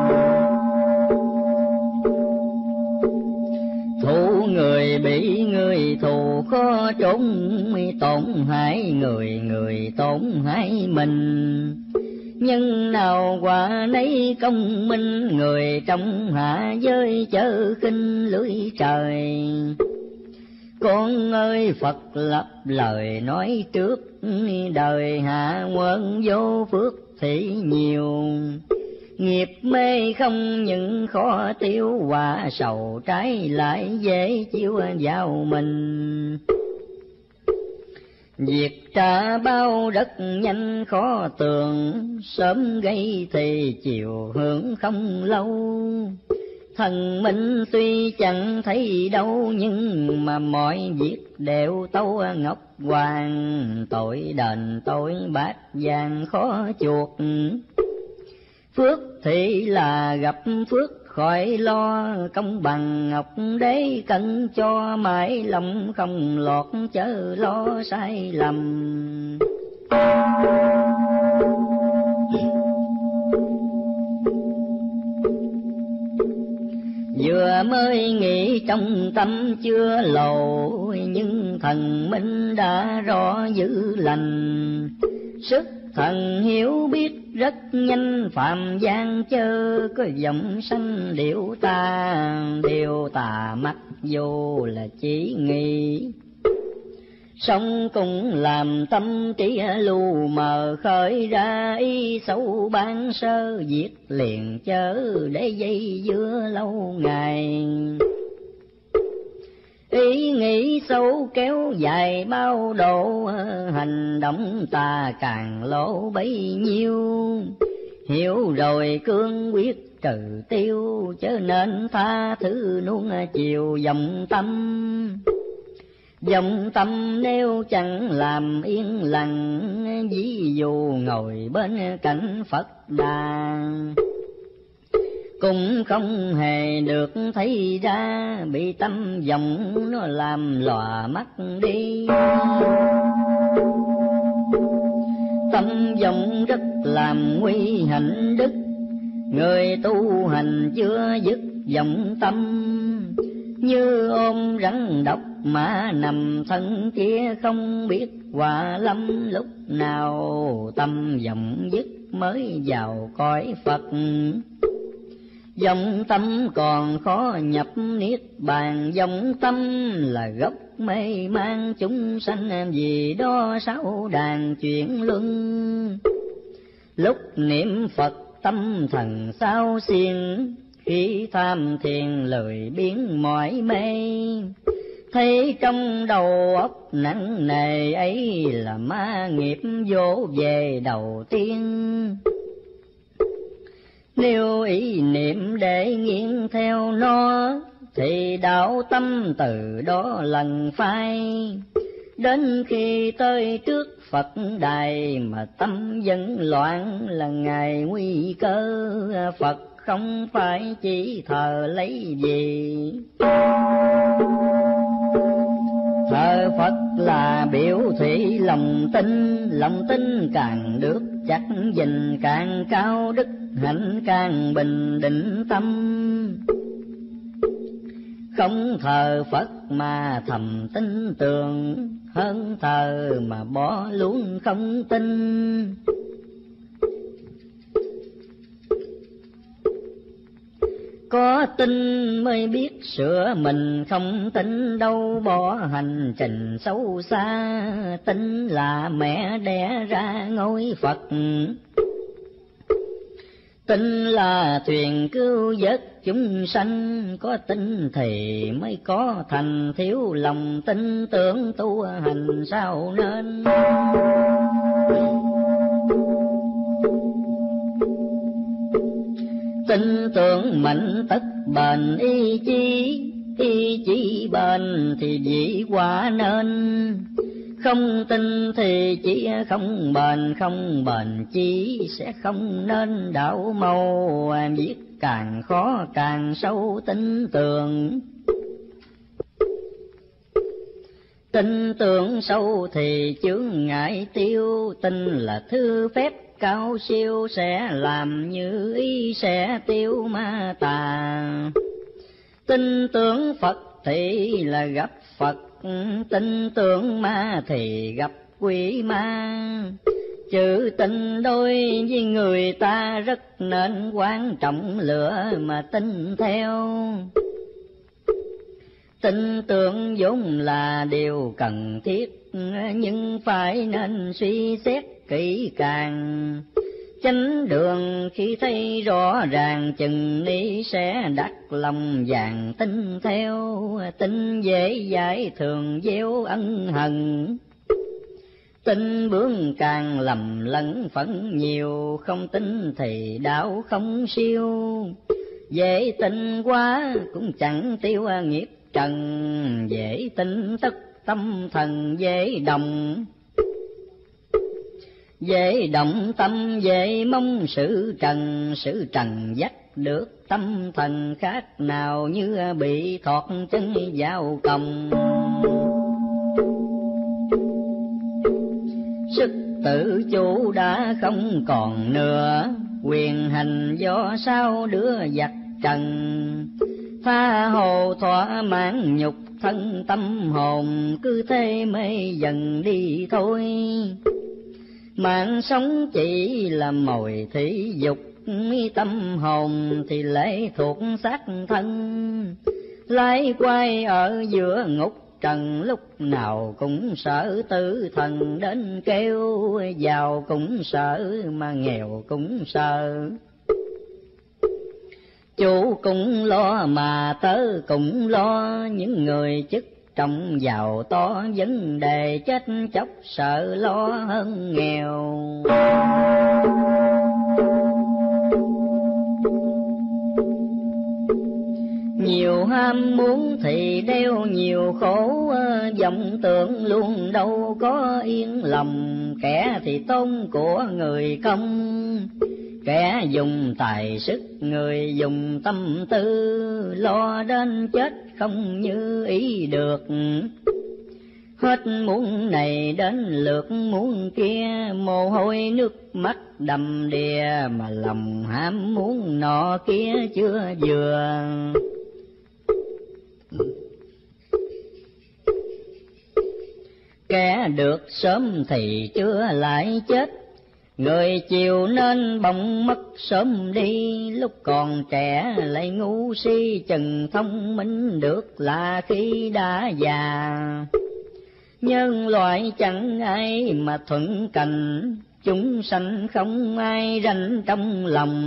Thù người bị người thù khó trốn, tổn hại người người tổn hại mình. Nhân nào quả nấy công minh, người trong hạ giới chớ khinh lưỡi trời. Con ơi Phật lập lời nói trước, đời hạ quân vô phước thì nhiều. Nghiệp mê không những khó tiêu, quả sầu trái lại dễ chịu vào mình. Việc trả bao rất nhanh khó tường, sớm gây thì chiều hưởng không lâu. Thần minh tuy chẳng thấy đâu, nhưng mà mọi việc đều tâu ngọc hoàng. Tội đền tội bát vàng khó chuộc, phước thì là gặp phước khỏi lo. Công bằng ngọc đế cân cho, mãi lòng không lọt chớ lo sai lầm. Vừa mới nghĩ trong tâm chưa lộ, nhưng thần minh đã rõ dữ lành. Sức thần hiểu biết rất nhanh phạm gian chớ, có giọng sanh điệu ta, điều tà mặc dù là chỉ nghĩ. Sống cũng làm tâm trí lu mờ, khởi ra ý xấu ban sơ, diệt liền chớ để dây dưa lâu ngày. Ý nghĩ xấu kéo dài bao độ, hành động ta càng lỗ bấy nhiêu. Hiểu rồi cương quyết trừ tiêu, chớ nên tha thứ nuông chiều dòng tâm. Dòng tâm nếu chẳng làm yên lặng, ví dụ ngồi bên cạnh Phật Đà, cũng không hề được thấy ra, bị tâm vọng nó làm lòa mắt đi. Tâm vọng rất làm nguy hạnh đức, người tu hành chưa dứt vọng tâm. Như ôm rắn độc mà nằm thân kia, không biết quả lâm lúc nào. Tâm vọng dứt mới vào cõi Phật, vọng tâm còn khó nhập niết bàn. Vọng tâm là gốc mê mang chúng sanh, vì đó sáu đàn chuyển luân. Lúc niệm Phật tâm thần sao xiên, khi tham thiền lười biếng mỏi mê. Thấy trong đầu óc nặng nề ấy, là ma nghiệp vỗ về đầu tiên. Nếu ý niệm để nghiêng theo nó, thì đạo tâm từ đó lần phai. Đến khi tới trước Phật đài, mà tâm vẫn loạn là ngày nguy cơ. Phật không phải chỉ thờ lấy gì, thờ Phật là biểu thị lòng tin. Lòng tin càng được chắc gìn, càng cao đức hạnh càng bình định tâm. Không thờ Phật mà thầm tin tưởng, hơn thờ mà bỏ luôn không tin. Có tin mới biết sửa mình, không tin đâu bỏ hành trình xấu xa. Tin là mẹ đẻ ra ngôi Phật, tin là thuyền cứu vớt chúng sanh. Có tin thì mới có thành, thiếu lòng tin tưởng tu hành sao nên. Tin tưởng mạnh tất bền ý chí, ý chí bền thì dĩ quả nên. Không tin thì chỉ không bền, không bền chí sẽ không nên đạo màu. Viết càng khó càng sâu tin tưởng, tin tưởng sâu thì chướng ngại tiêu. Tin là thứ phép cao siêu, sẽ làm như ý sẽ tiêu ma tà. Tin tưởng Phật thì là gặp Phật, tin tưởng ma thì gặp quỷ ma. Chữ tin đôi với người ta rất nên quan trọng, lựa mà tin theo. Tin tưởng vốn là điều cần thiết, nhưng phải nên suy xét kỹ càng. Chánh đường khi thấy rõ ràng, chừng ni sẽ đặt lòng vàng tin theo. Tin dễ giải thường gieo ân hận, tin bướng càng lầm lẫn phẫn nhiều. Không tin thì đạo không siêu, dễ tin quá cũng chẳng tiêu nghiệp trần. Dễ tin tất tâm thần dễ động, dễ động tâm dễ mong sự trần. Sự trần dắt được tâm thần khác nào, như bị thọt chân vào còng. Sức tự chủ đã không còn nữa, quyền hành do sao đứa giặc trần. Tha hồ thỏa mãn nhục thân tâm hồn, cứ thế mê dần đi thôi. Mạng sống chỉ là mồi thị dục, tâm hồn thì lệ thuộc xác thân. Lái quay ở giữa ngục trần, lúc nào cũng sợ tử thần đến kêu. Giàu cũng sợ mà nghèo cũng sợ, chủ cũng lo mà tớ cũng lo. Những người chức trọng giàu to, vấn đề chết chóc sợ lo hơn nghèo. Nhiều ham muốn thì đeo nhiều khổ, vọng tưởng luôn đâu có yên lòng. Kẻ thì tôn của người công, kẻ dùng tài sức người dùng tâm tư. Lo đến chết không như ý được, hết muốn này đến lượt muốn kia. Mồ hôi nước mắt đầm đìa, mà lòng ham muốn nọ kia chưa vừa. Kẻ được sớm thì chưa lại chết, người chiều nên bỗng mất sớm đi. Lúc còn trẻ lại ngu si, chừng thông minh được là khi đã già. Nhân loại chẳng ai mà thuận cảnh, chúng sanh không ai ranh trong lòng.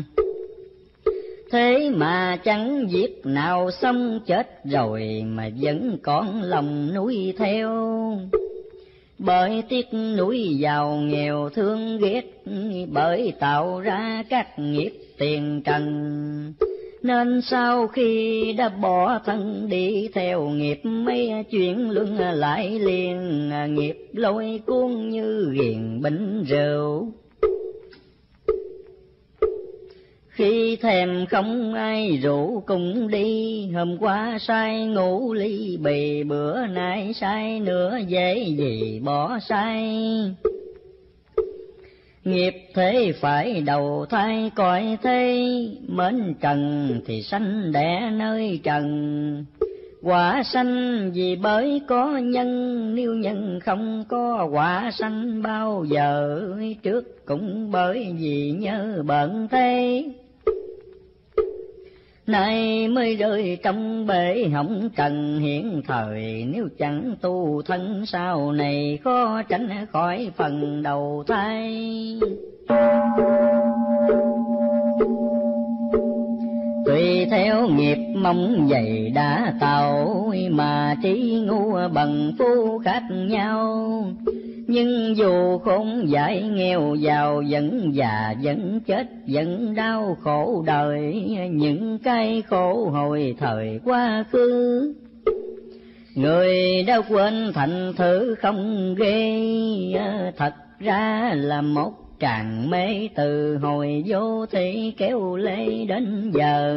Thế mà chẳng việc nào xong, chết rồi mà vẫn còn lòng nuối theo. Bởi tiếc nuối giàu nghèo thương ghét, bởi tạo ra các nghiệp tiền trần. Nên sau khi đã bỏ thân đi theo nghiệp, mấy chuyện luân lại liền. Nghiệp lôi cuốn như ghiền bình rượu, khi thèm không ai rủ cùng đi. Hôm qua say ngủ ly bì, bữa nay say nữa dễ gì bỏ say. Nghiệp thế phải đầu thai cõi thế, mến trần thì sanh đẻ nơi trần. Quả sanh vì bởi có nhân, nếu nhân không có quả sanh bao giờ. Trước cũng bởi vì nhớ bận thế, nay mới rơi trong bể hỏng trần hiện thời. Nếu chẳng tu thân sau này, khó tránh khỏi phần đầu thai. Tùy theo nghiệp mong dày đã tạo, mà trí ngu bằng phu khác nhau. Nhưng dù khốn dại nghèo giàu, vẫn già vẫn chết vẫn đau khổ đời. Những cái khổ hồi thời quá khứ, người đã quên thành thử không ghê. Thật ra là một tràng mê, từ hồi vô thị kéo lê đến giờ.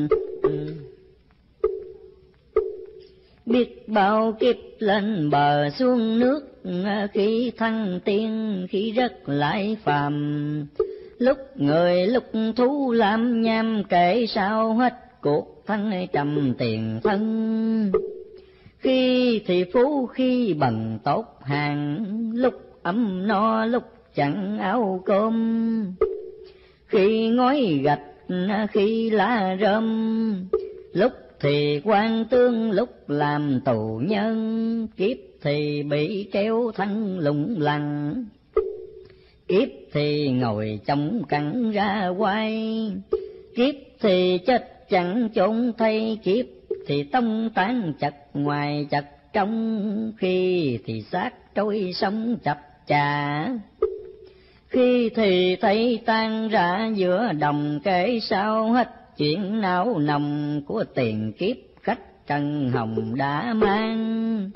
Biết bao kiếp lên bờ xuống nước, khi thăng tiên khi rất lại phàm. Lúc người lúc thú làm nham, kể sao hết cuộc thân trầm tiền thân. Khi thì phú khi bằng tốt hàng, lúc ấm no lúc chẳng áo cơm. Khi ngói gạch khi lá rơm, lúc thì quan tương lúc làm tù nhân. Kiếp thì bị kéo thân lủng lẳng, kiếp thì ngồi chống cẳng ra quay. Kiếp thì chết chẳng chốn thay, kiếp thì tông tán chặt ngoài chặt trong. Khi thì xác trôi sông chập chà, khi thì thấy tan ra giữa đồng. Kể sao hết chuyện não nồng của tiền kiếp khách trần hồng đã mang.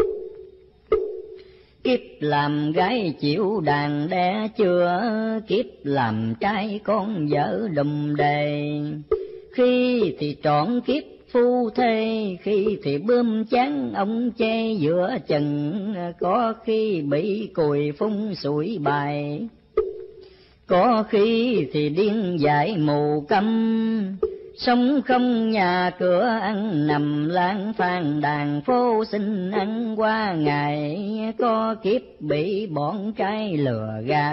Kiếp làm gái chịu đàn đẻ chưa, kiếp làm trai con vợ đùm đề. Khi thì trọn kiếp phu thê, khi thì bươm chán ông che giữa chừng. Có khi bị cùi phun sủi bài, có khi thì điên dại mù câm. Sống không nhà cửa ăn nằm lang thang đàn phố xin ăn qua ngày, có kiếp bị bọn trai lừa gạt.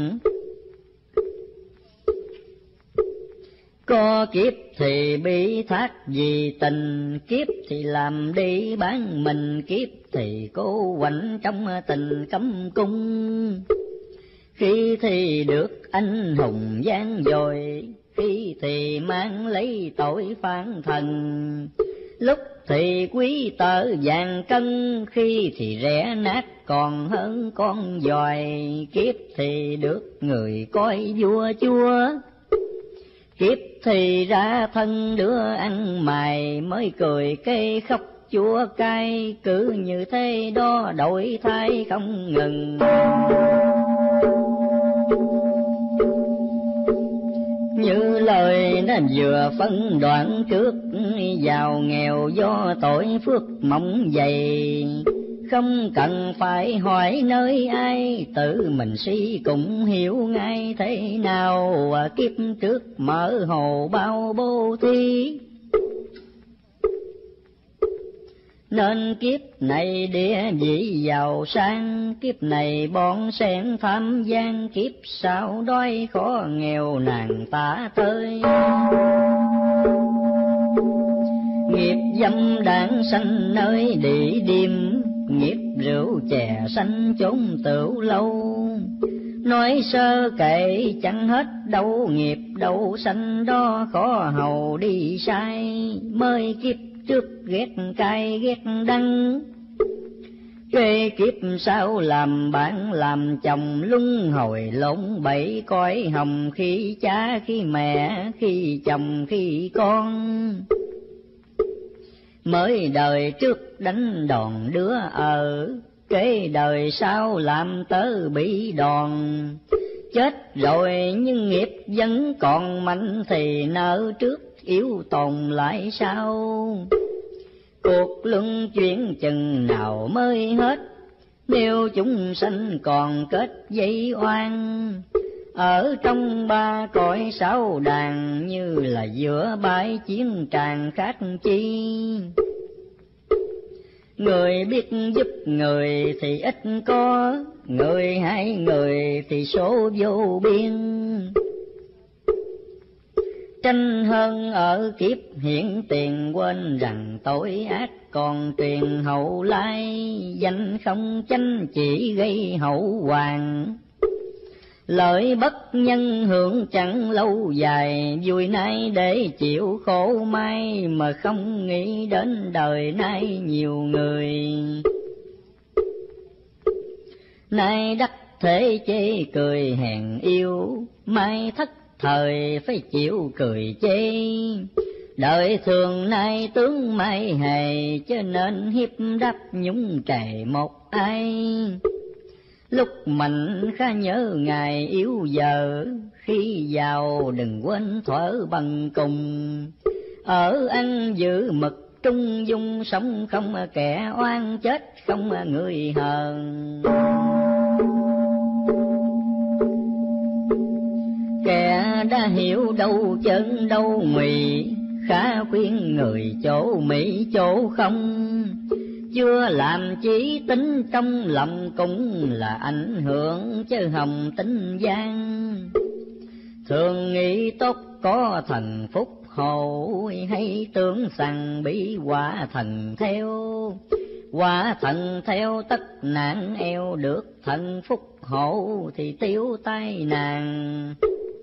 Có kiếp thì bị thác vì tình, kiếp thì làm đi bán mình, kiếp thì cố quạnh trong tình cấm cung. Khi thì được anh hùng gian dội, khi thì mang lấy tội phản thần. Lúc thì quý tợ vàng cân, khi thì rẻ nát còn hơn con giòi. Kiếp thì được người coi vua chúa, kiếp thì ra thân đứa ăn mày, mới cười cây khóc chua cay, cứ như thế đó đổi thay không ngừng. Như lời nó vừa phân đoạn trước, giàu nghèo do tội phước mỏng dày, không cần phải hỏi nơi ai, tự mình suy cũng hiểu ngay thế nào. Kiếp trước mở hồ bao bố thí, nên kiếp này địa vị giàu sang, kiếp này bon sen tham gian, kiếp sau đói khó nghèo nàng tả tơi. Nghiệp dâm đảng sanh nơi địa điểm, nghiệp rượu chè sanh chốn tửu lâu. Nói sơ kệ chẳng hết đâu, nghiệp đâu sanh đó khó hầu đi sai. Mới kiếp trước ghét cay ghét đắng, kê kiếp sau làm bạn làm chồng, luân hồi lộn bẫy cõi hồng, khi cha khi mẹ khi chồng khi con. Mới đời trước đánh đòn đứa ở, kế đời sau làm tớ bị đòn. Chết rồi nhưng nghiệp vẫn còn mạnh, thì nợ trước yếu tồn lại sau. Cuộc luân chuyển chừng nào mới hết, nếu chúng sanh còn kết dây oan. Ở trong ba cõi sáu đàn, như là giữa bãi chiến tràng khác chi. Người biết giúp người thì ít có, người hai người thì số vô biên. Tranh hơn ở kiếp hiện tiền, quên rằng tội ác còn truyền hậu lai. Danh không chánh chỉ gây hậu hoàng, lợi bất nhân hưởng chẳng lâu dài. Vui nay để chịu khổ mai, mà không nghĩ đến đời nay nhiều người. Nay đắc thế chê cười hèn yêu, mai thất thời phải chịu cười chê. Đời thường nay tướng mai hề, cho nên hiếp đáp nhúng trề một ai. Lúc mạnh khá nhớ ngày yếu giờ, khi giàu đừng quên thuở bằng cùng. Ở ăn giữ mực trung dung, sống không kẻ oan, chết không người hờn. Kẻ đã hiểu đâu chân đâu mì, khá khuyên người chỗ mỹ chỗ không. Chưa làm chí tính trong lòng, cũng là ảnh hưởng chứ hồng tính gian. Thường nghĩ tốt có thần phúc hộ, hay tưởng rằng bị quả thần theo. Quả thần theo tất nạn eo, được thần phúc hộ thì tiêu tai nạn.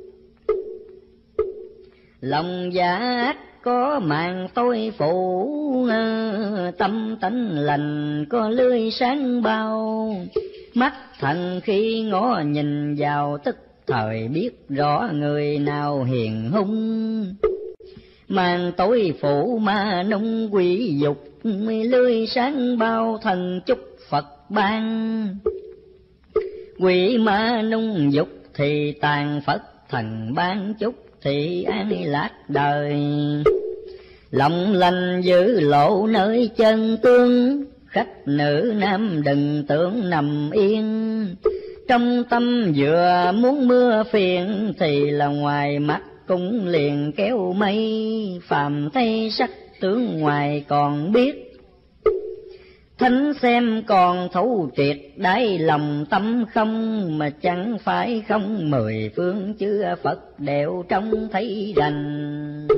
Lòng giả ác có màn tôi phủ, tâm tánh lành có lưới sáng bao. Mắt thần khi ngó nhìn vào, tức thời biết rõ người nào hiền hung. Màn tối phủ ma nung quỷ dục, lưới sáng bao thần chúc Phật ban. Quỷ ma nung dục thì tàn Phật thần ban chúc, thì an lạc đời. Lòng lành giữ lộ nơi chân tương, khách nữ nam đừng tưởng nằm yên. Trong tâm vừa muốn mưa phiền, thì là ngoài mắt cũng liền kéo mây, phàm thấy sắc tướng ngoài còn biết. Thánh xem còn thấu triệt đáy lòng tâm không, mà chẳng phải không mười phương chư Phật đều trông thấy rành.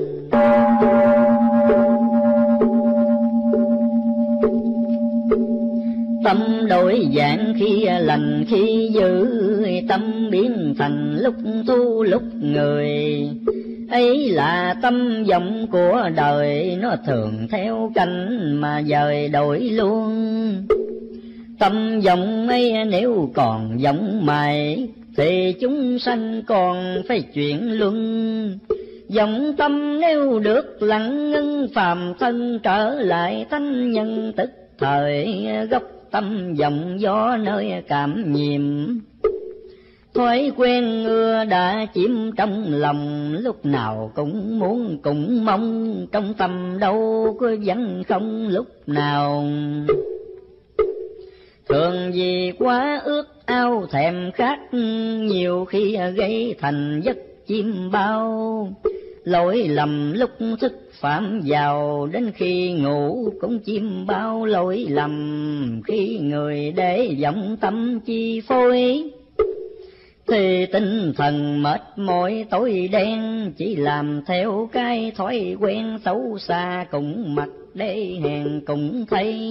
Tâm đổi dạng khi lành khi dữ, tâm biến thành lúc tu lúc người. Ấy là tâm vọng của đời, nó thường theo cảnh mà dời đổi luôn. Tâm vọng ấy nếu còn vọng mãi, thì chúng sanh còn phải chuyển luân. Vọng tâm nếu được lặng ngưng, phàm thân trở lại thánh nhân tức thời. Gốc tâm vọng gió nơi cảm nhiệm, thói quen ưa đã chiếm trong lòng. Lúc nào cũng muốn cũng mong, trong tâm đâu có vẫn không lúc nào. Thường vì quá ước ao thèm khát, nhiều khi gây thành giấc chim bao. Lỗi lầm lúc thức phạm vào, đến khi ngủ cũng chim bao lỗi lầm. Khi người để vọng tâm chi phối, thì tinh thần mệt mỏi tối đen. Chỉ làm theo cái thói quen xấu xa, cũng mặc để hèn cũng thấy.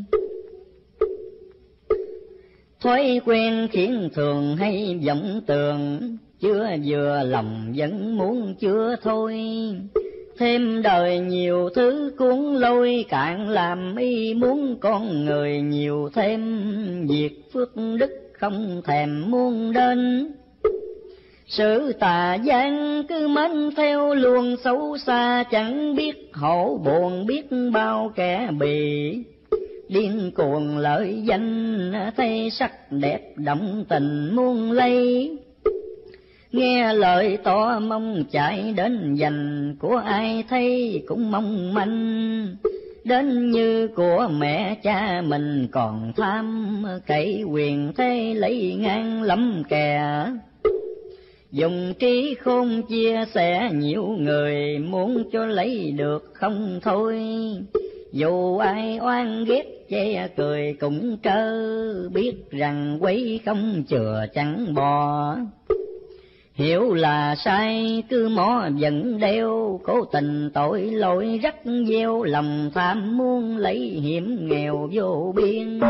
Thói quen khiến thường hay vọng tưởng, chưa vừa lòng vẫn muốn chưa thôi. Thêm đời nhiều thứ cuốn lôi, cạn làm ý muốn con người nhiều thêm. Việc phước đức không thèm muốn đến, sự tà gian cứ mến theo luồng xấu xa. Chẳng biết hổ buồn biết bao kẻ bị, điên cuồng lợi danh thấy sắc đẹp động tình muôn lây. Nghe lời to mong chạy đến giành, của ai thấy cũng mong manh. Đến như của mẹ cha mình còn tham, cậy quyền thế lấy ngang lắm kè. Dùng trí khôn chia sẻ nhiều người, muốn cho lấy được không thôi. Dù ai oan ghét chê cười cũng trơ, biết rằng quấy không chừa chẳng bò. Hiểu là sai cứ mó vẫn đeo, cố tình tội lỗi rắc gieo. Lòng tham muốn lấy hiểm nghèo vô biên,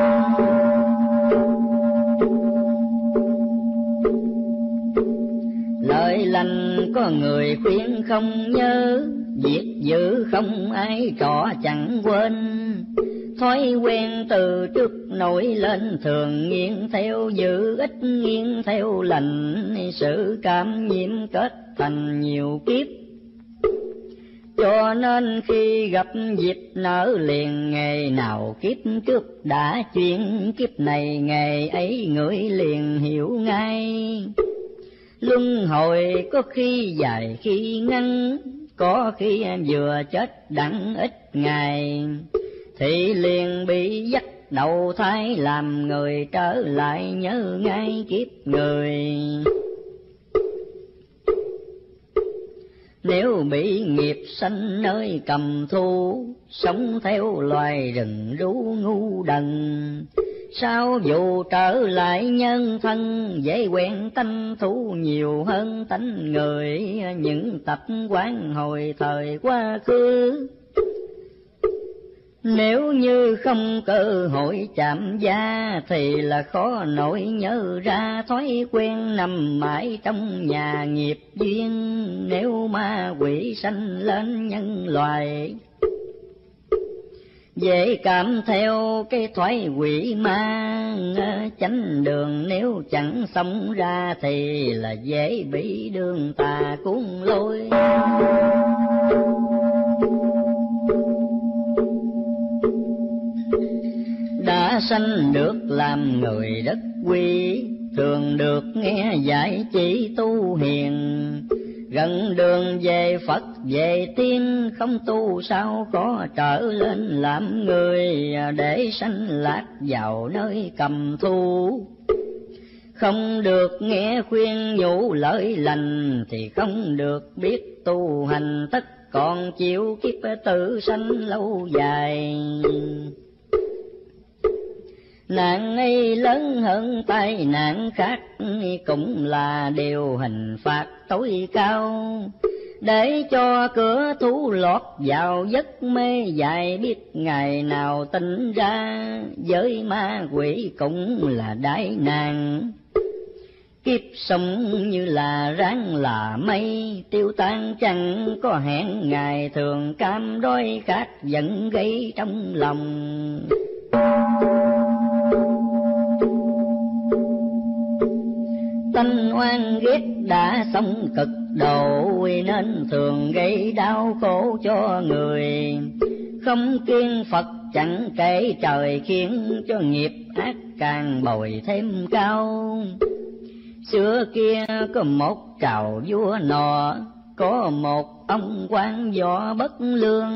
lời lành có người khuyên không nhớ. Việc dữ không ai trọ chẳng quên, thói quen từ trước nổi lên. Thường nghiêng theo dữ ít nghiêng theo lành, sự cảm nhiễm kết thành nhiều kiếp. Cho nên khi gặp dịp nở liền, ngày nào kiếp trước đã chuyển, kiếp này ngày ấy ngửi liền hiểu ngay. Luân hồi có khi dài khi ngắn, có khi vừa chết đặng ít ngày. Thì liền bị dắt đầu thai làm người, trở lại nhớ ngay kiếp người. Nếu bị nghiệp sanh nơi cầm thu, sống theo loài rừng rú ngu đần. Sao dù trở lại nhân thân, dễ quen tánh thú nhiều hơn tánh người. Những tập quán hồi thời quá khứ, nếu như không cơ hội chạm da, thì là khó nổi nhớ ra. Thói quen nằm mãi trong nhà nghiệp duyên, nếu ma quỷ sanh lên nhân loài. Dễ cảm theo cái thói quỷ ma, chánh đường nếu chẳng sống ra, thì là dễ bị đường tà cuốn lôi. Đã sanh được làm người rất quý, thường được nghe dạy chỉ tu hiền. Gần đường về Phật về tiên, không tu sao có trở lên làm người. Để sanh lạc vào nơi cầm thu, Không được nghe khuyên nhủ lợi lành, thì không được biết tu hành, tất còn chịu kiếp tử sanh lâu dài. Nạn ấy lớn hơn tai nạn khác, cũng là điều hình phạt tối cao. Để cho cửa thú lọt vào giấc mê dài, biết ngày nào tỉnh ra, với ma quỷ cũng là đại nạn. Kiếp sống như là ráng là mây, tiêu tan chẳng có hẹn ngày, thường cam đói khát giận gây trong lòng. Tanh oan ghét đã sống cực độ, nên thường gây đau khổ cho người. Không kiêng Phật chẳng kể trời, khiến cho nghiệp ác càng bồi thêm cao. Xưa kia có một trào vua nọ, có một ông quan võ bất lương.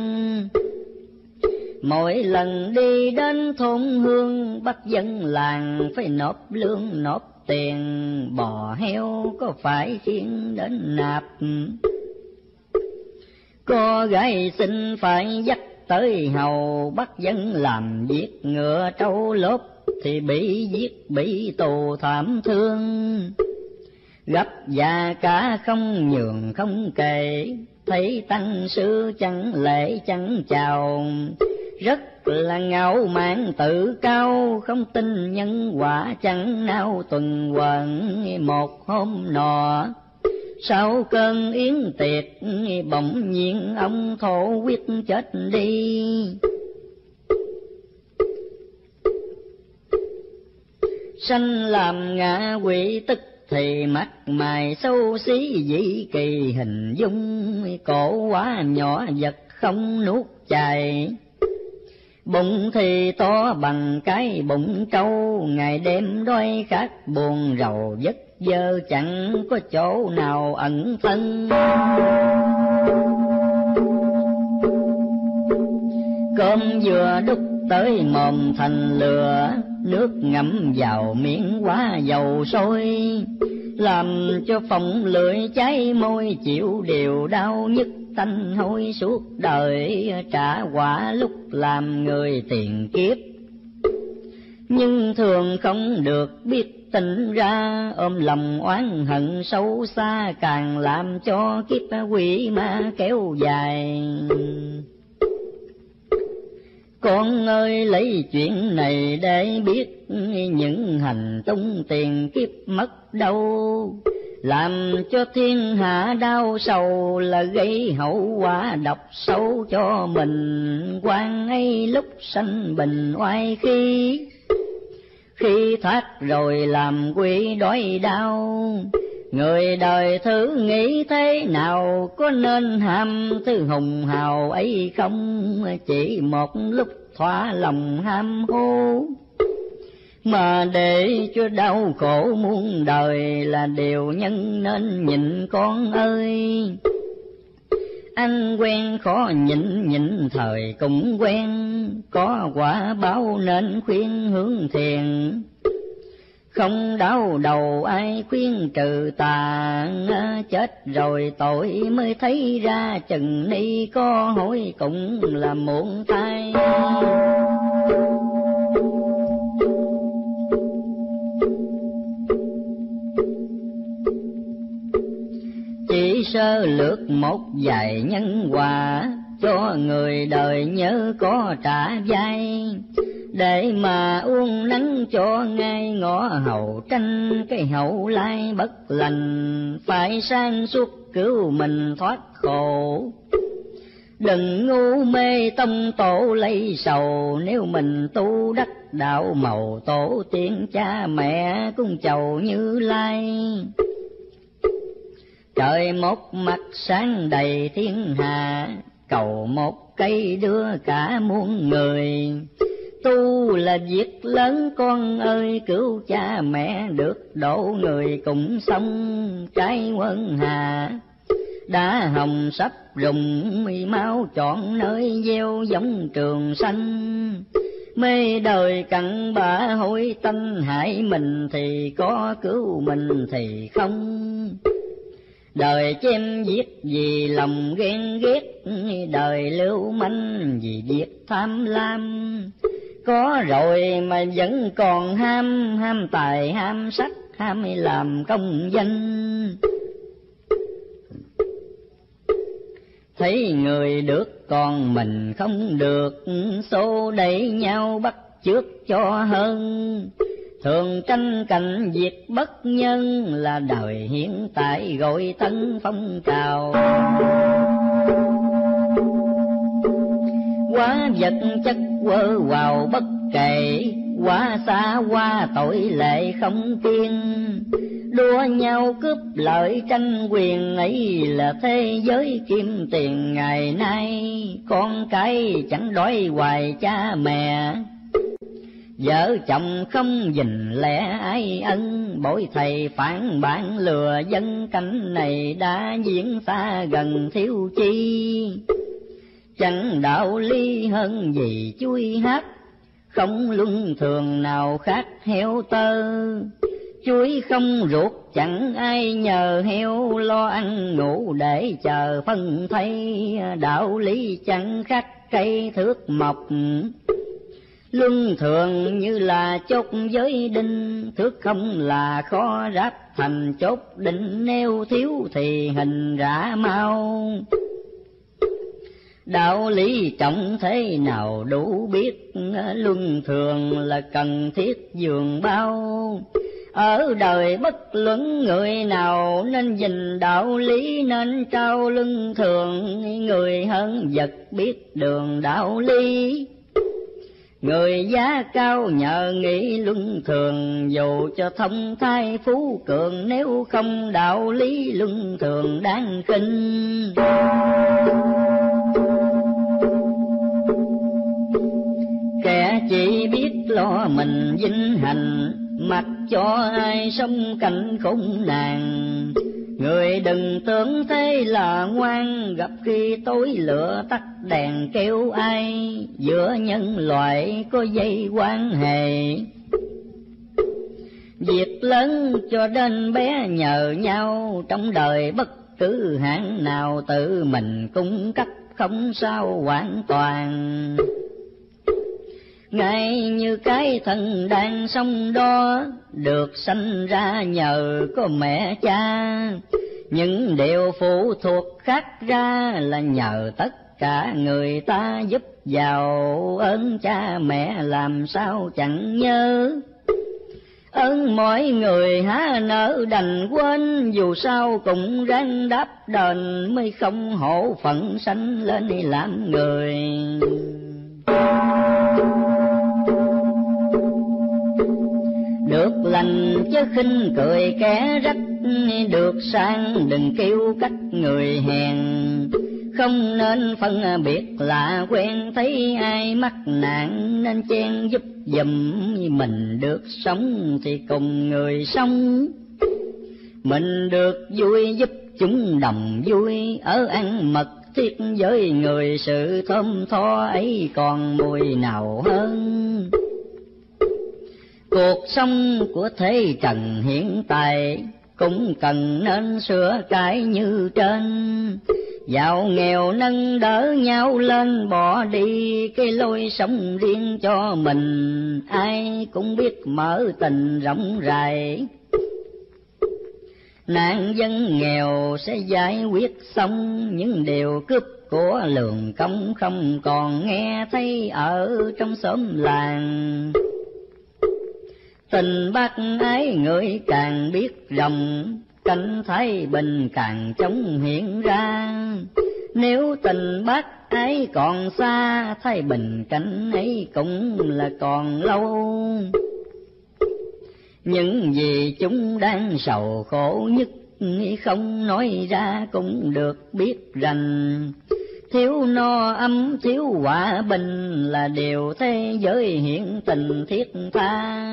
Mỗi lần đi đến thôn hương, bắt dân làng phải nộp lương nộp tiền. Bò heo có phải khiến đến nạp, có gái xinh phải dắt tới hầu. Bắt dân làm việc ngựa trâu lốp, thì bị giết bị tù thảm thương. Gấp già cả không nhường không kể, thấy tăng sư chẳng lễ chẳng chào. Rất là ngạo mạn tự cao, không tin nhân quả chẳng nao tuần hoàn. Một hôm nọ sau cơn yến tiệc, bỗng nhiên ông thổ quyết chết đi. Sanh làm ngạ quỷ tức thì mắt mày xấu xí dị kỳ hình dung. Cổ quá nhỏ vật không nuốt chài, bụng thì to bằng cái bụng trâu. Ngày đêm đói khát buồn rầu vất vơ, chẳng có chỗ nào ẩn thân. Cơm vừa đút tới mồm thành lửa, nước ngậm vào miệng quá dầu sôi. Làm cho phồng lưỡi cháy môi, chịu điều đau nhức tanh hôi suốt đời. Trả quả lúc làm người tiền kiếp, nhưng thường không được biết tỉnh ra. Ôm lòng oán hận sâu xa, càng làm cho kiếp quỷ ma kéo dài. Con ơi lấy chuyện này để biết, những hành tung tiền kiếp mất đâu. Làm cho thiên hạ đau sầu, là gây hậu quả độc sâu cho mình. Quan ấy lúc sanh bình oai khí, khi thoát rồi làm quỷ đói đau. Người đời thử nghĩ thế nào, có nên ham thứ hùng hào ấy không? Chỉ một lúc thỏa lòng ham hố, mà để cho đau khổ muôn đời, là điều nhân nên nhịn con ơi. Ăn quen khó nhịn, nhịn thời cũng quen, có quả báo nên khuyên hướng thiền. Không đau đầu ai khuyên trừ tà, chết rồi tội mới thấy ra. Chừng ni có hối cũng là muộn thay. Chỉ sơ lược một vài nhân quả, cho người đời nhớ có trả vai. Để mà uống nắng cho ngay ngõ hậu tranh, cái hậu lai bất lành. Phải sáng suốt cứu mình thoát khổ, đừng ngu mê tông tổ lấy sầu. Nếu mình tu đắc đạo màu, tổ tiên cha mẹ cung chầu Như Lai. Trời một mặt sáng đầy thiên hạ, cầu một cây đưa cả muôn người. Tu là việc lớn con ơi, cứu cha mẹ được độ người cùng sống. Trái quân hà đã hồng sắp rụng, máu chọn nơi gieo giống trường xanh. Mê đời cặn bã hối tanh, hại mình thì có cứu mình thì không. Đời chém giết vì lòng ghen ghét, đời lưu manh vì việc tham lam. Có rồi mà vẫn còn ham, ham tài ham sắc, ham làm công danh. Thấy người được còn mình không được, xô đẩy nhau bắt chước cho hơn. Thường tranh cạnh việc bất nhân, là đời hiện tại gọi tân phong trào. Quá vật chất quơ vào bất kể, quá xa qua tội lệ không kiên. Đua nhau cướp lợi tranh quyền, ấy là thế giới kim tiền ngày nay. Con cái chẳng đói hoài cha mẹ, vợ chồng không dình lẽ ai ân. Bội thầy phản bản lừa dân, cảnh này đã diễn xa gần thiếu chi. Chẳng đạo lý hơn gì chuối hát, không luân thường nào khác heo tơ. Chuối không ruột chẳng ai nhờ, heo lo ăn ngủ để chờ phân thay. Đạo lý chẳng khác cây thước mộc, luân thường như là chốt giới đinh. Thước không là khó ráp thành chốt định, nếu thiếu thì hình rã mau. Đạo lý trọng thế nào đủ biết, luân thường là cần thiết dường bao. Ở đời bất luận người nào, nên gìn đạo lý nên trao luân thường. Người hơn vật biết đường đạo lý, người giá cao nhờ nghĩ luân thường. Dù cho thông thai phú cường, nếu không đạo lý luân thường đáng khinh. Kẻ chỉ biết lo mình vinh hạnh, mặc cho ai sống cảnh khốn nạn. Người đừng tưởng thế là ngoan, gặp khi tối lửa tắt đèn kêu ai. Giữa nhân loại có dây quan hệ, việc lớn cho đến bé nhờ nhau. Trong đời bất cứ hạng nào, tự mình cung cấp không sao hoàn toàn. Ngay như cái thân đang sống đó, được sanh ra nhờ có mẹ cha. Những điều phụ thuộc khác ra, là nhờ tất cả người ta giúp vào. Ơn cha mẹ làm sao chẳng nhớ, ơn mọi người há nỡ đành quên. Dù sao cũng ráng đáp đền, mới không hổ phận sanh lên làm người. Được lành chứ khinh cười kẻ rách, được sang đừng kêu cách người hèn. Không nên phân biệt lạ quen, thấy ai mắc nạn nên chen giúp giùm. Mình được sống thì cùng người sống, mình được vui giúp chúng đồng vui. Ở ăn mật thiết với người, sự thơm tho ấy còn mùi nào hơn. Cuộc sống của thế trần hiện tại, cũng cần nên sửa cái như trên. Giàu nghèo nâng đỡ nhau lên, bỏ đi cái lối sống riêng cho mình. Ai cũng biết mở tình rộng rãi, nạn dân nghèo sẽ giải quyết xong. Những điều cướp của lường công không còn nghe thấy ở trong xóm làng. Tình bác ái người càng biết rộng, cảnh thái bình càng chống hiện ra. Nếu tình bác ái còn xa, thái bình cảnh ấy cũng là còn lâu. Những gì chúng đang sầu khổ nhất, không nói ra cũng được biết rành. Thiếu no ấm thiếu hòa bình, là điều thế giới hiện tình thiết tha.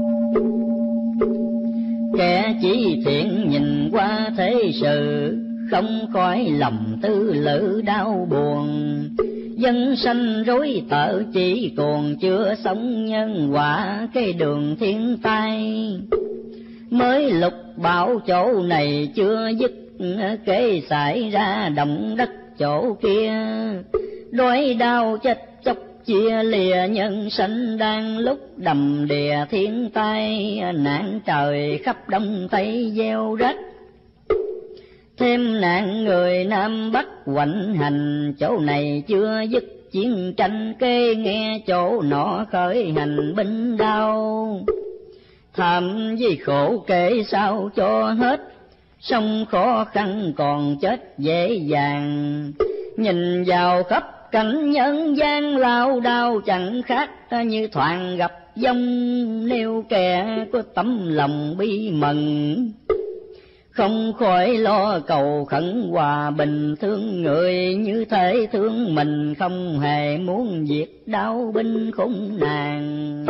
Kẻ chỉ thiện nhìn qua thế sự, không khỏi lòng tư lự đau buồn. Dân sanh rối tợ chỉ còn chưa sống nhân quả cái đường thiên tai. Mới lục bảo chỗ này chưa dứt, kế xảy ra động đất chỗ kia. Đói đau chết chóc chia lìa nhân sanh, đang lúc đầm đìa thiên tai. Nạn trời khắp đông tây gieo rách, thêm nạn người Nam Bắc hoành hành. Chỗ này chưa dứt chiến tranh, kê nghe chỗ nọ khởi hành binh đau. Thầm vì khổ kể sao cho hết, sống khó khăn còn chết dễ dàng. Nhìn vào khắp cảnh nhân gian lao đao, chẳng khác như thoảng gặp dông. Nếu kẻ có tấm lòng bi mẫn, không khỏi lo cầu khẩn hòa bình. Thương người như thể thương mình, không hề muốn diệt đau binh khốn nạn.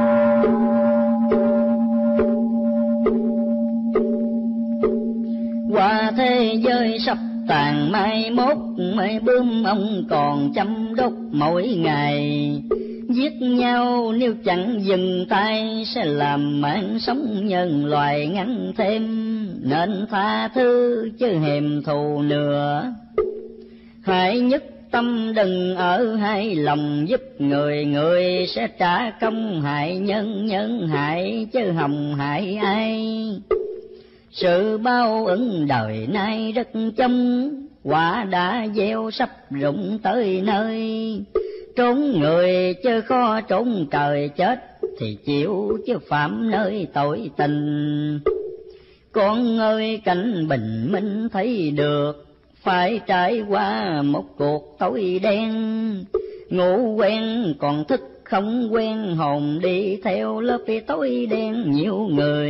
Qua thế giới sắp tàn mai mốt, mây bướm ông còn chăm đốt mỗi ngày. Giết nhau nếu chẳng dừng tay, sẽ làm mạng sống nhân loại ngắn thêm. Nên tha thứ chứ hèm thù nữa, hãy nhất tâm đừng ở hai lòng. Giúp người người sẽ trả công hại nhân, nhân hại chứ hồng hại ai. Sự bao ứng đời nay rất chông, quả đã gieo sắp rụng tới nơi. Trốn người chứ khó trốn trời, chết thì chịu chứ phạm nơi tội tình. Con ơi cảnh bình minh thấy được, phải trải qua một cuộc tối đen. Ngủ quen còn thức không quen, hồn đi theo lớp tối đen nhiều người.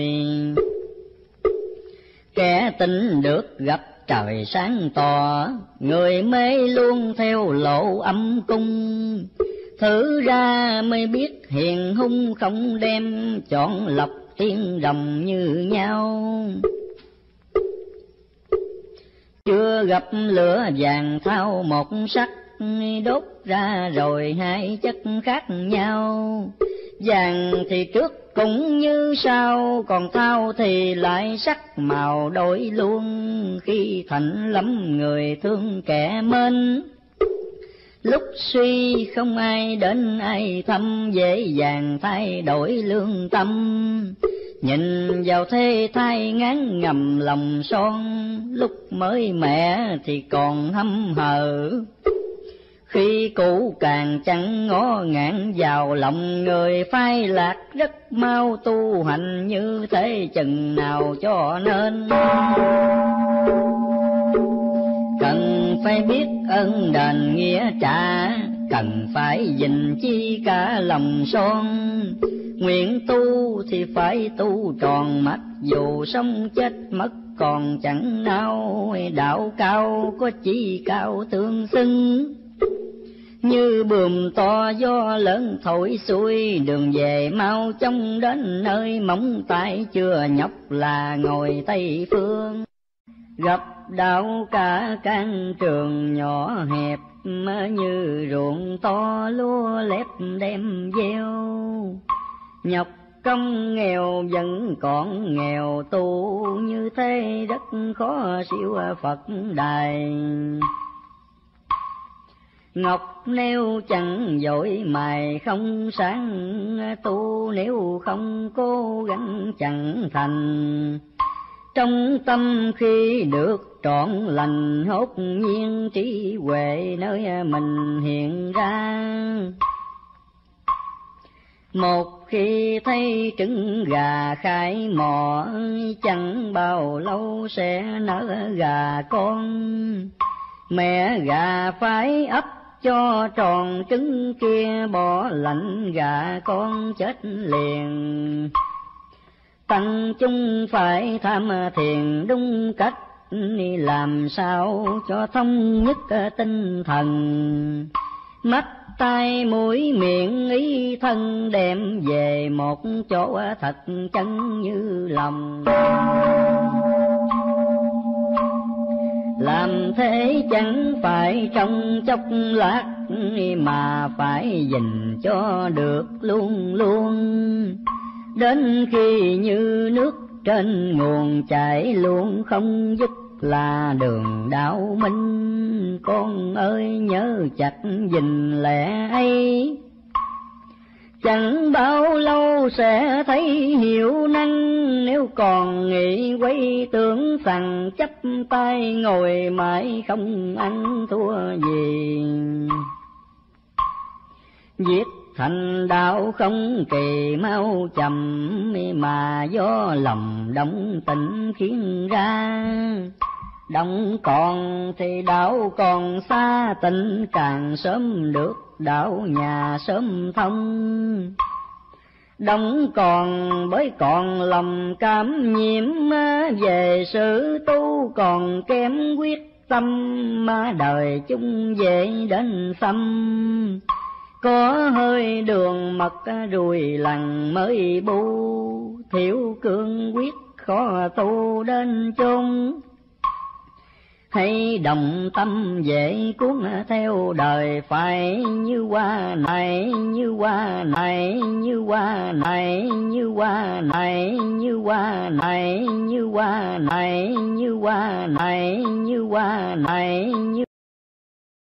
Kẻ tin được gặp trời sáng tỏ, người mê luôn theo lộ âm cung. Thử ra mới biết hiền hung không đem, chọn lọc tiên đồng như nhau. Chưa gặp lửa vàng thao một sắc, đốt ra rồi hai chất khác nhau. Vàng thì trước cũng như sau, còn thao thì lại sắc màu đổi luôn. Khi thạnh lắm người thương kẻ mến, lúc suy không ai đến ai thăm. Dễ dàng thay đổi lương tâm, nhìn vào thế thai ngán ngầm lòng son. Lúc mới mẹ thì còn hâm hờ, khi cũ càng chẳng ngó ngạn vào lòng. Người phai lạc rất mau tu hành, như thế chừng nào cho nên. Cần phải biết ơn đền nghĩa trả, cần phải gìn chi cả lòng son. Nguyện tu thì phải tu tròn, mặc dù sống chết mất còn chẳng nao. Đạo cao có chi cao tương xưng, như buồm to gió lớn thổi xuôi. Đường về mau chóng đến nơi móng tay, chưa nhọc là ngồi Tây Phương. Gặp đạo cả căn trường nhỏ hẹp, như ruộng to lúa lép đem gieo. Nhọc công nghèo vẫn còn nghèo, tu như thế rất khó siêu Phật đài. Ngọc nếu chẳng dội mài không sáng, tu nếu không cố gắng chẳng thành. Trong tâm khi được trọn lành, hốt nhiên trí huệ nơi mình hiện ra. Một khi thấy trứng gà khai mò, chẳng bao lâu sẽ nở gà con. Mẹ gà phải ấp cho tròn trứng kia, bỏ lạnh gà con chết liền. Tăng chúng phải tham thiền đúng cách, làm sao cho thông nhất tinh thần. Mắt tai mũi miệng ý thân, đem về một chỗ thật chân như lòng. làm thế chẳng phải trong chốc lát, mà phải gìn cho được luôn luôn. Đến khi như nước trên nguồn chảy luôn không dứt, là đường đạo minh. Con ơi nhớ chặt gìn lẽ ấy, chẳng bao lâu sẽ thấy hiểu năng. Nếu còn nghĩ quay tưởng rằng chấp tay ngồi mãi không ăn thua gì. Viết thành đạo không kỳ mau chậm, mà do lòng động tình khiến ra. Động còn thì đạo còn xa, tình càng sớm được đạo nhà sớm thông. Động còn bởi còn lòng cảm nhiễm, về sự tu còn kém quyết tâm. Mà đời chung dễ đến xăm, có hơi đường mật rùi lằn mới bu. Thiểu cương quyết khó tu đến chốn, hay đồng tâm dễ cuốn theo đời. Phải như hoa này, như hoa này, như hoa này, như hoa này, như hoa này, như hoa này, như hoa này, như hoa này, như